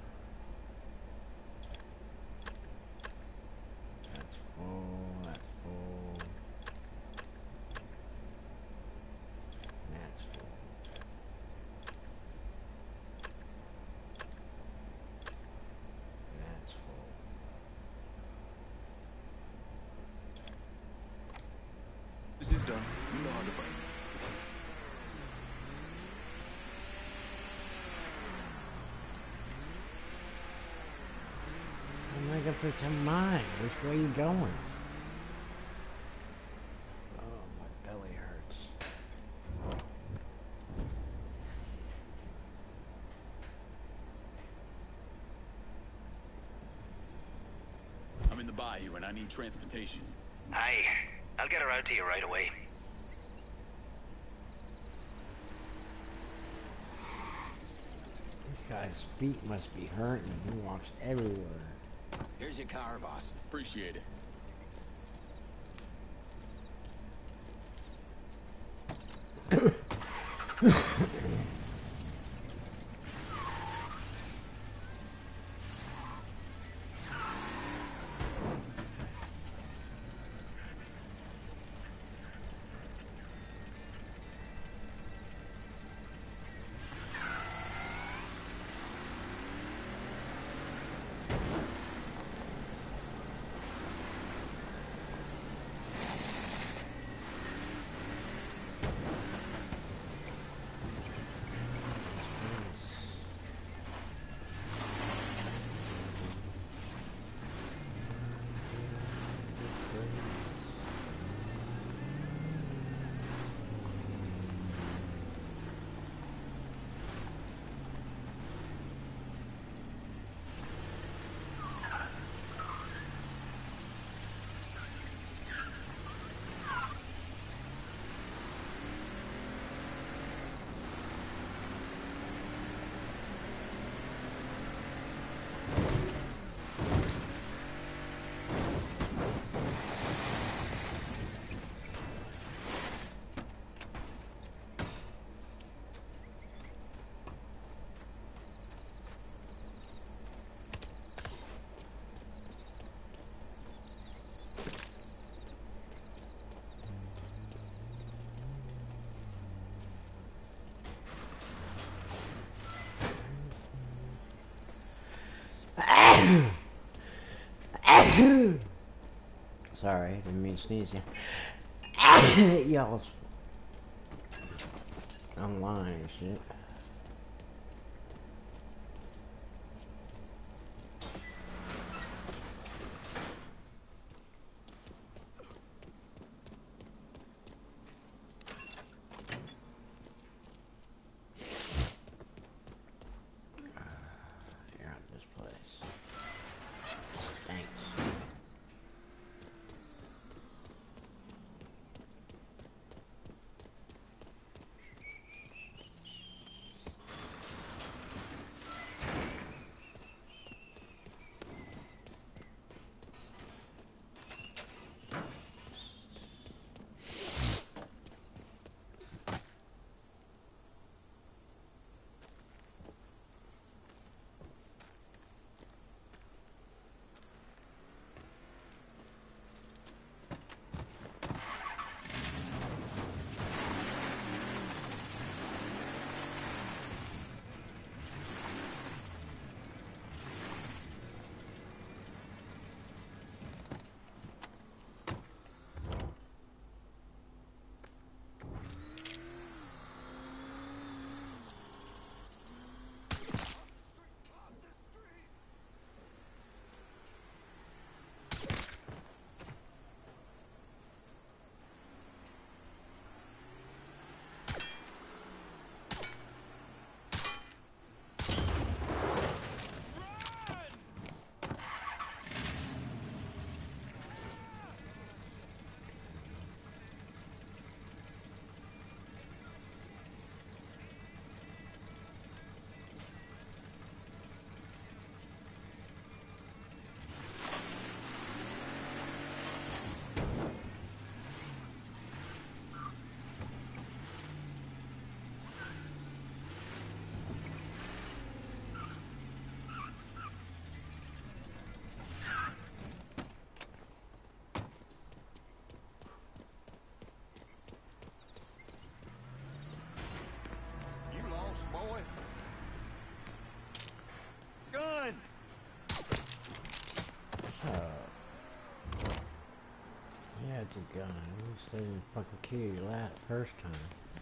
That's full. That's full. That's full. That's full. This is done. You know how to fight. I'm looking for some mine. Which way you going? Oh, my belly hurts. I'm in the bayou and I need transportation. Aye. I'll get her out to you right away. This guy's feet must be hurting. He walks everywhere. Here's your car, boss. Appreciate it. Sorry, didn't mean to sneeze you. Y'all's online and shit. You're out of this place. Thanks. Yeah, it's a gun. At least they didn't fucking kill you that first time.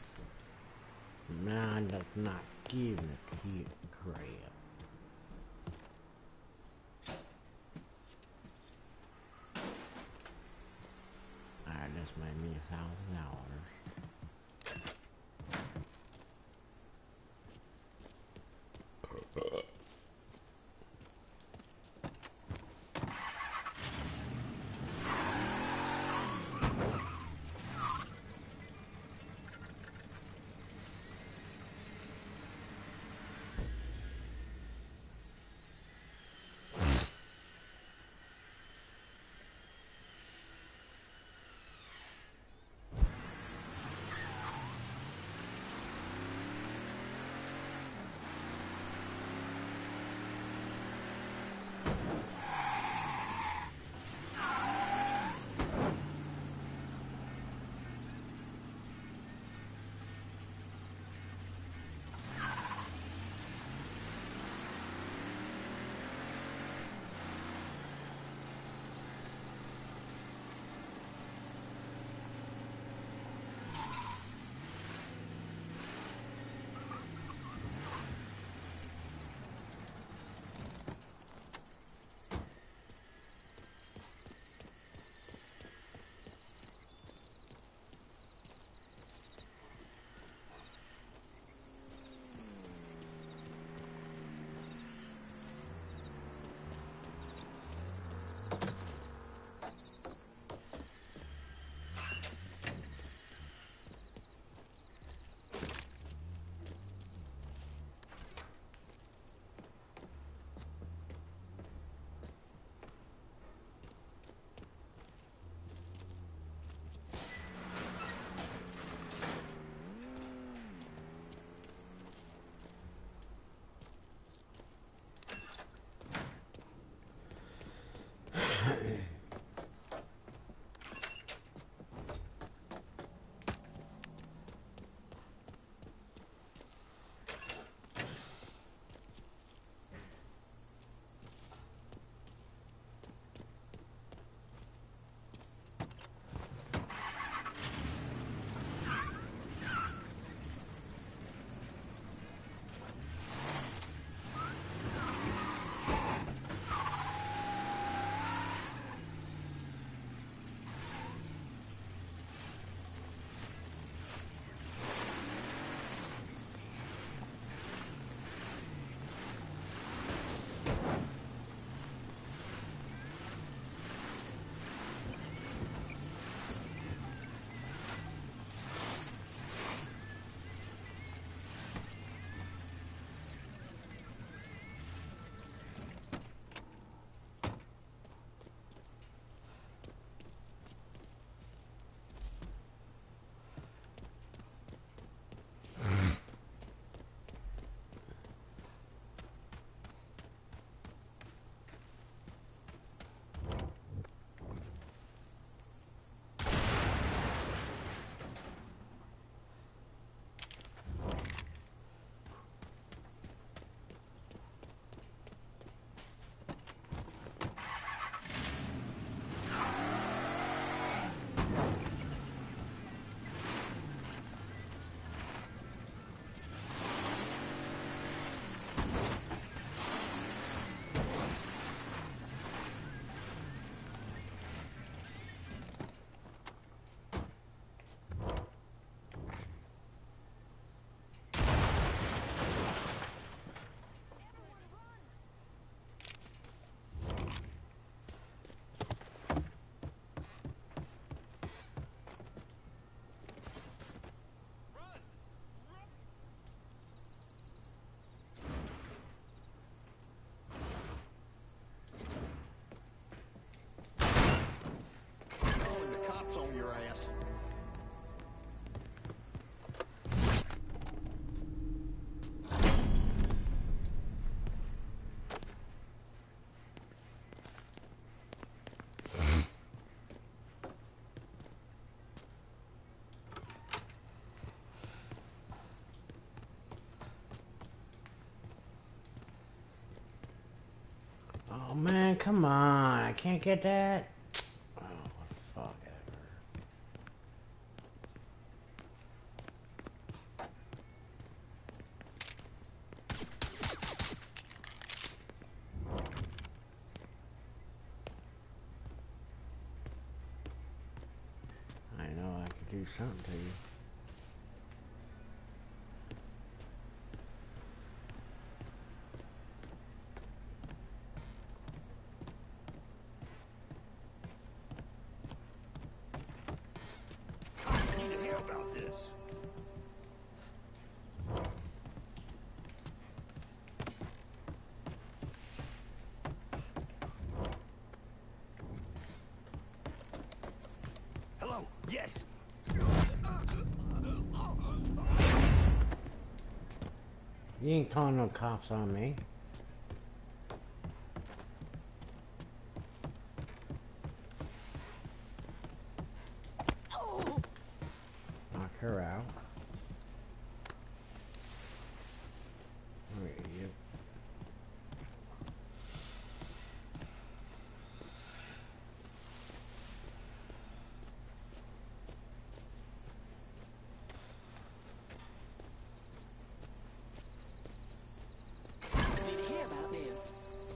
Nah, that's not giving a kid crap. Alright, this made me $1,000. come on, I can't get that. Oh, fuck ever. I know I could do something to you. I need to hear about this. Hello? Yes. You ain't calling no cops on me. Knock her out. Where are you? Need to hear about this.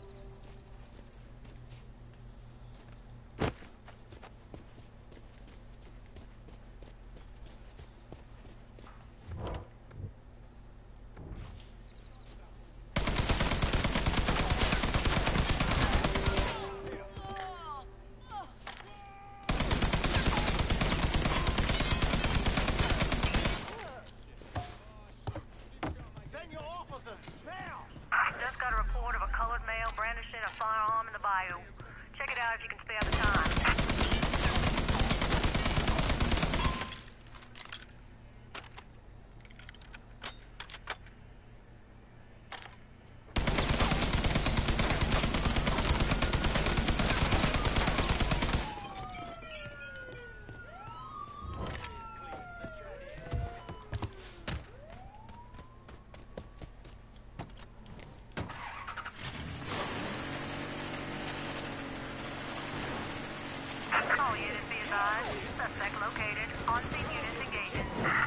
Send your officers now. Just got a report of a colored male brandishing a firearm in the bayou. Check it out if you can spare the time. All units be advised. Suspect located. On-scene units engaging.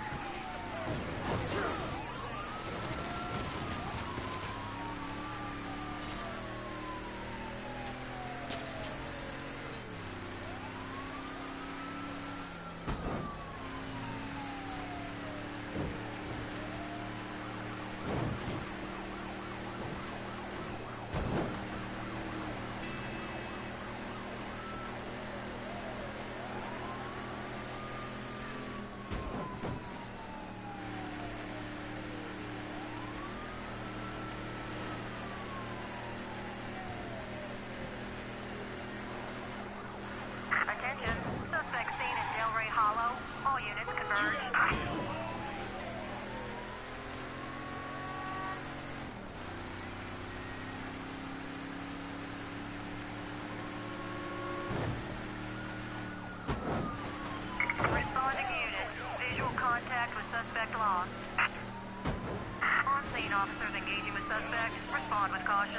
Attention. Suspect seen in Delray Hollow. All units converge. Responding unit. Visual contact with suspect lost. On-scene officers engaging with suspect. Respond with caution.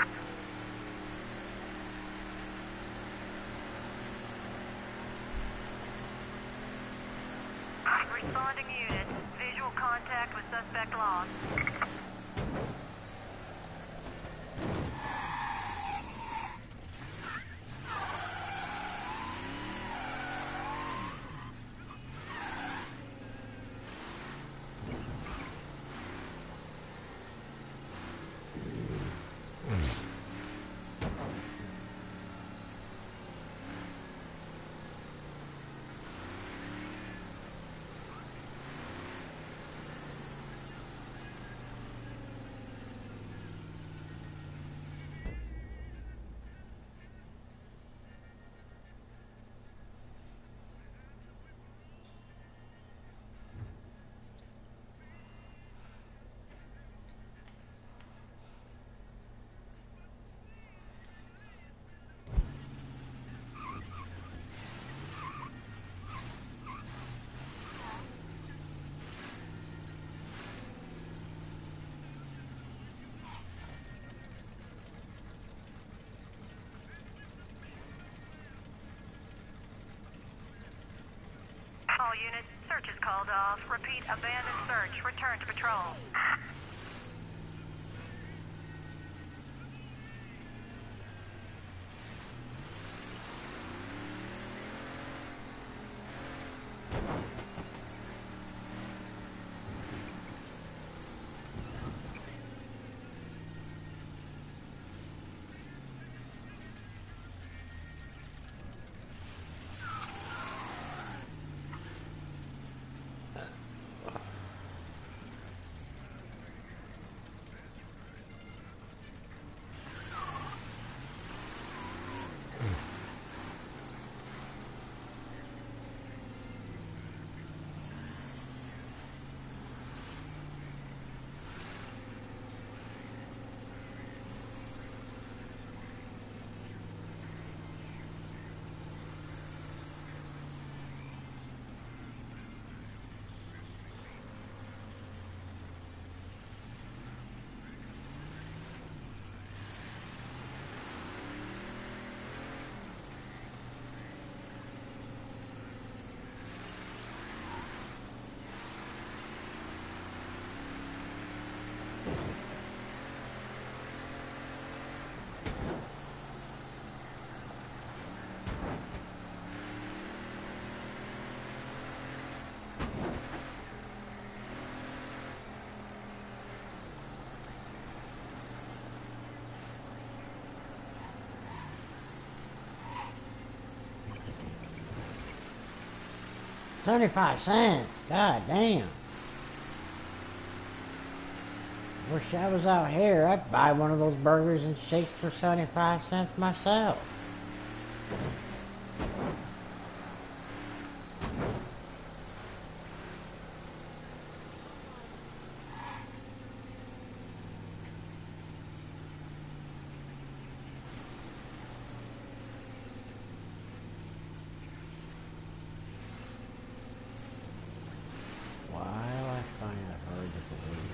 Responding unit. Visual contact with suspect lost. unit. Search is called off. Repeat, abandoned search. Return to patrol. $0.75. God damn. Wish I was out here. I'd buy one of those burgers and shakes for 75 cents myself. Why do I find it hard to believe?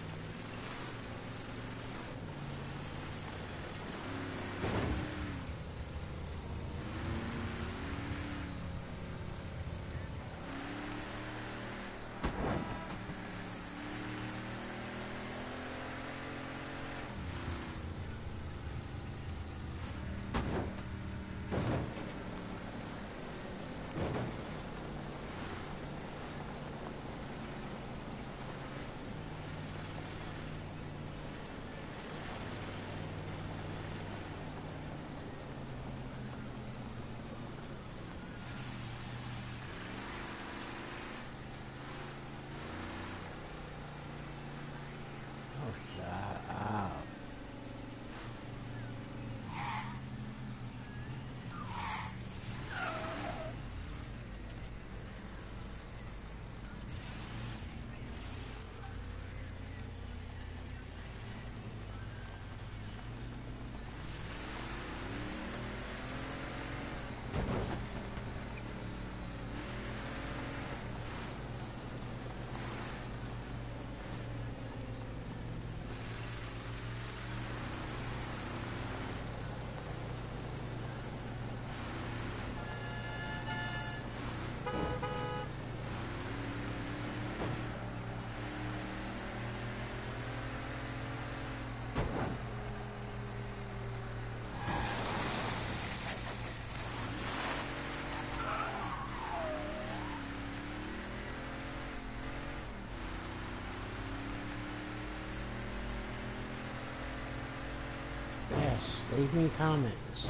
Leave me comments.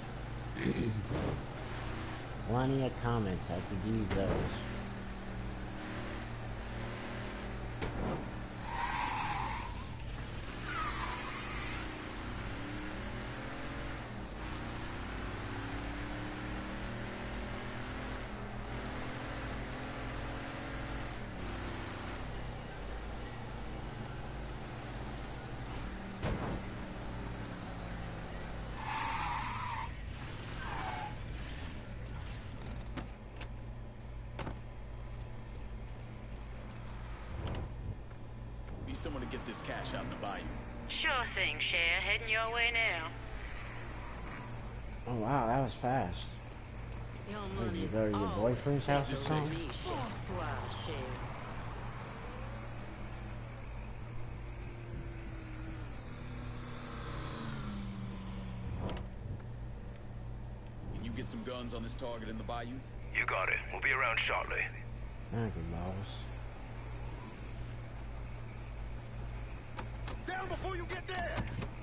Plenty of comments. I could use those. Someone to get this cash out in the bayou. Sure thing, Cher. Heading your way now. Oh wow, that was fast. Your What, you money's go to your always boyfriend's house or safe something? with me, Bonsoir, chérie. Can you get some guns on this target in the bayou? You got it. We'll be around shortly. Thank you, boss. Down before you get there!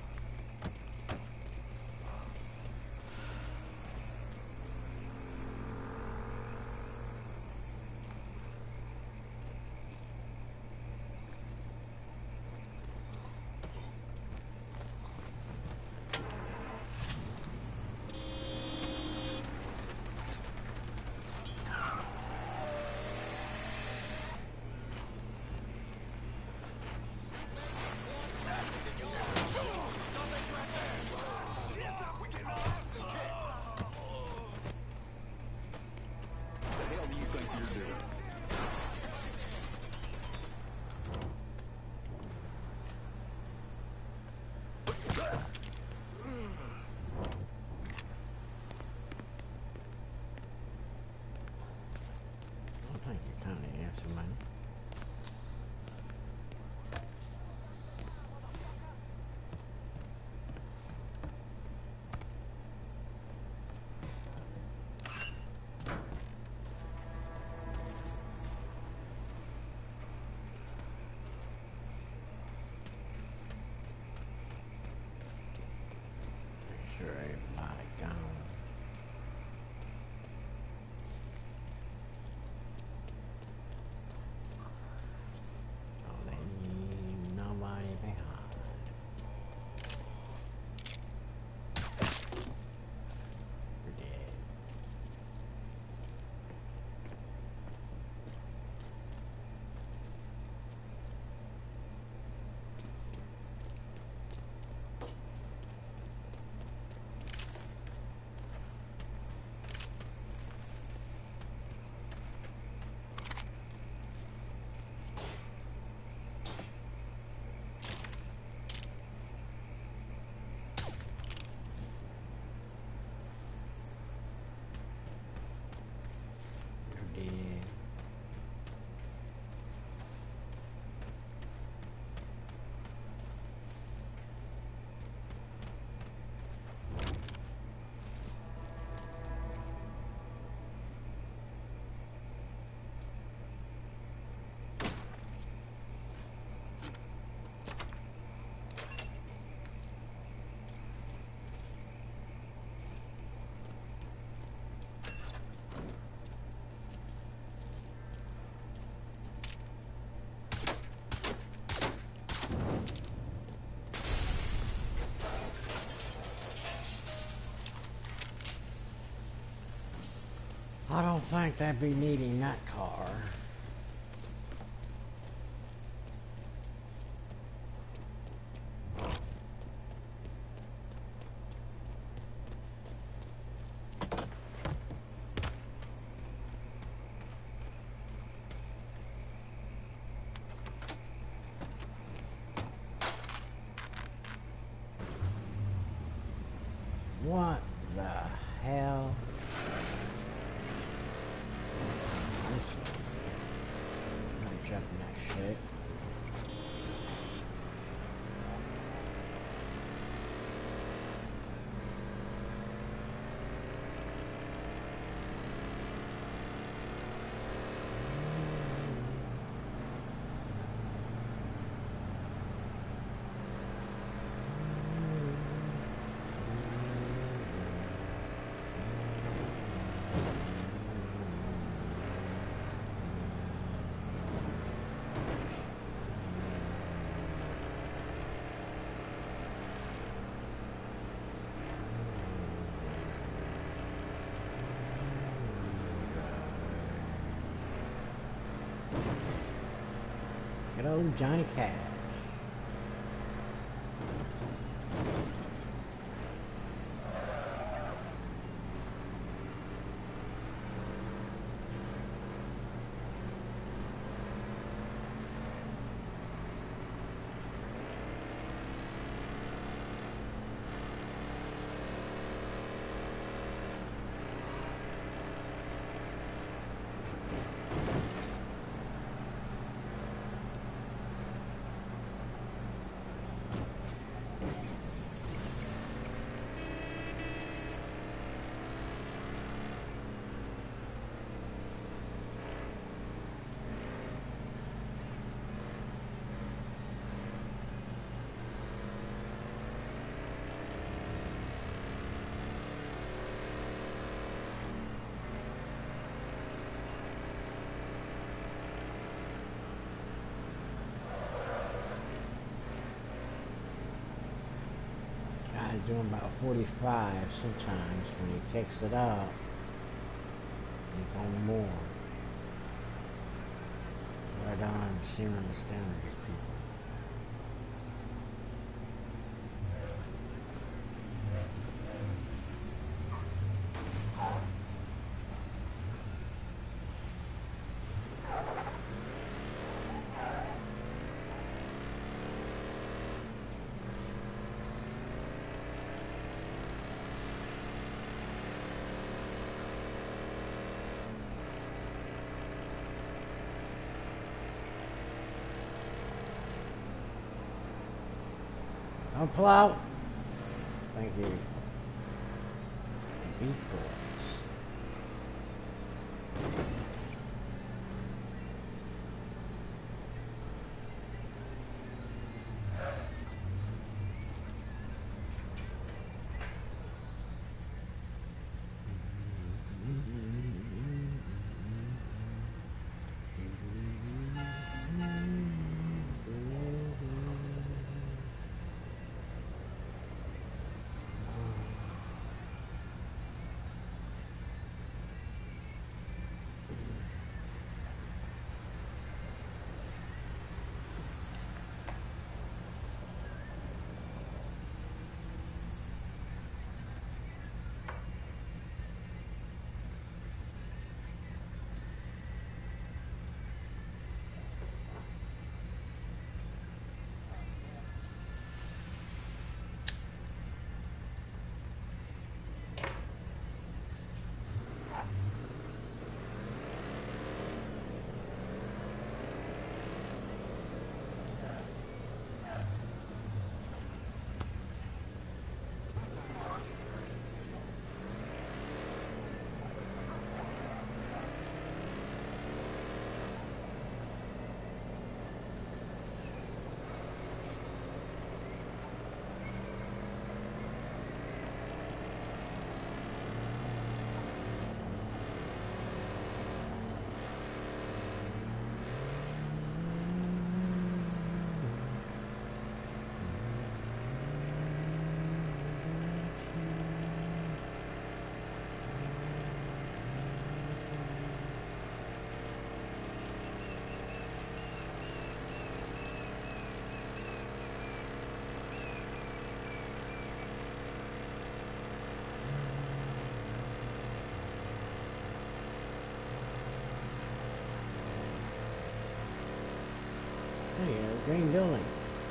I think you kind of answered mine. Make sure everybody gone. Don't leave nobody behind. You're dead. You're dead. I don't think they'd be needing that car. What the hell? I'm jumping that shit. Good old Johnny Cash. doing about 45 sometimes when he kicks it up. He's going more. I don't seem to understand these people. Don't pull out. Thank you. Beef boys. Hey, green building.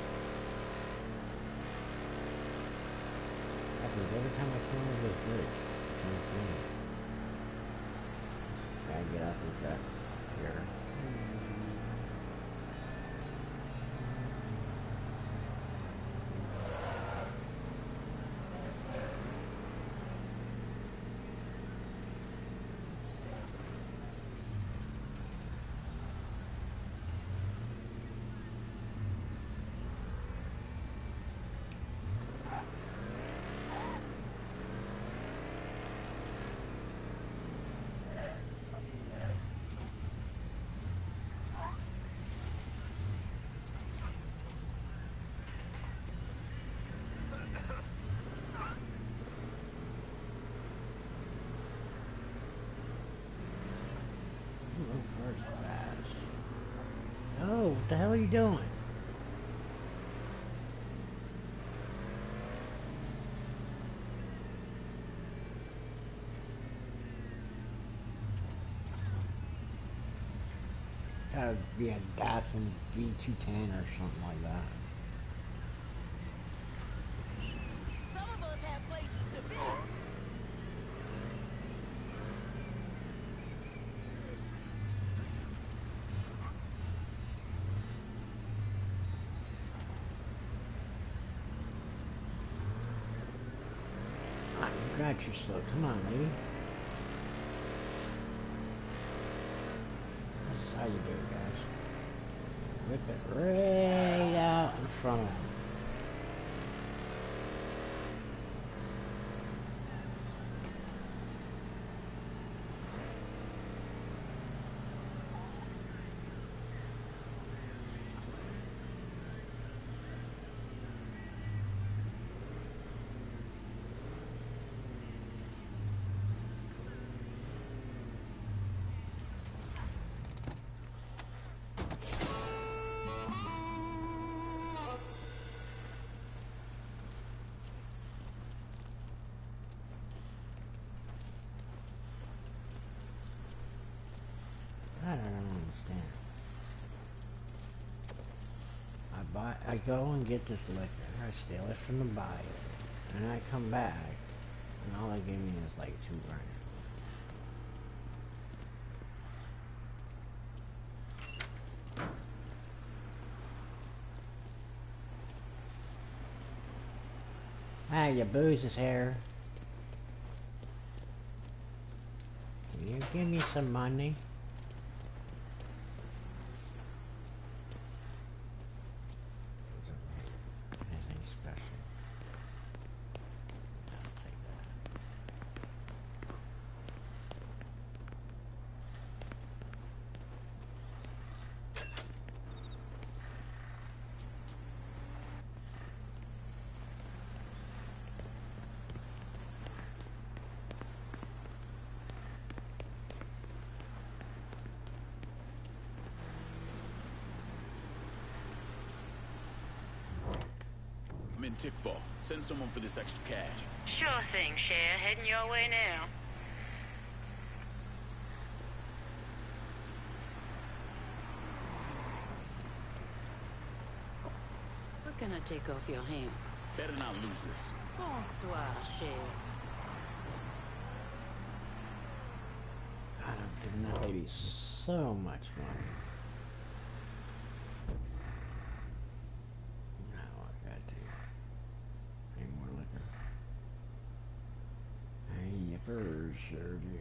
Happens every time I come over this bridge. It's green. Gotta get out of that here. Oh, what the hell are you doing? Gotta be a Datsun V210 or something like that. Some of us have places to be. You got your slow. Come on, lady. That's how you do it, guys. Whip it right out in front of them. I go and get this liquor. I steal it from the buyer. And I come back, and all they give me is like $2 grand. Hey, your booze is here. Can you give me some money? Anything special? I'll take that. I'm in Tickfall. Send someone for this extra cash. Sure thing, Cher. Heading your way now. What can I take off your hands? Better not lose this. Bonsoir, Cher. God, I'm giving that lady so much money. Now I got to pay more liquor. Hey, yippers, sure do.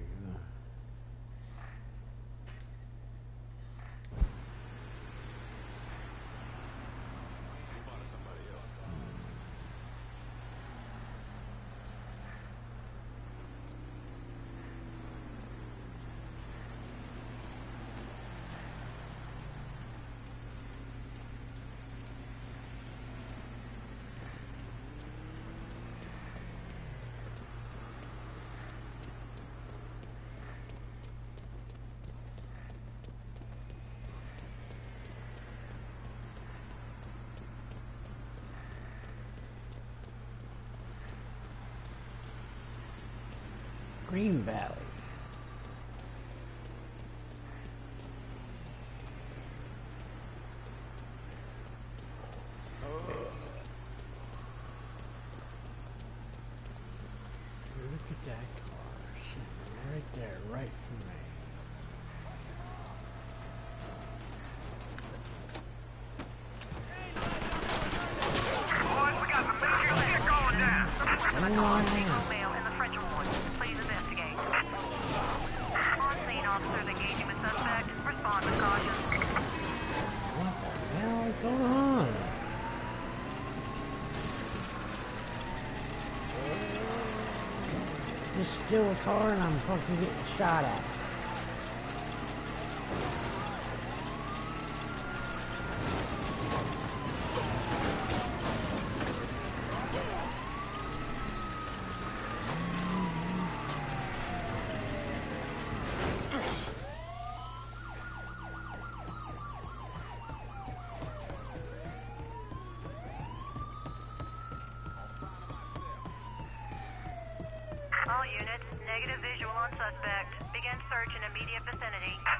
Green Valley. Look at that car sitting right there, right from me. Boys, we got some major shit going down. Male in the French Ward. Please investigate. On-scene officers engaging with suspect. Respond with caution. What the hell is going on? Just steal a car and I'm fucking getting shot at. All units, negative visual on suspect. Begin search in immediate vicinity.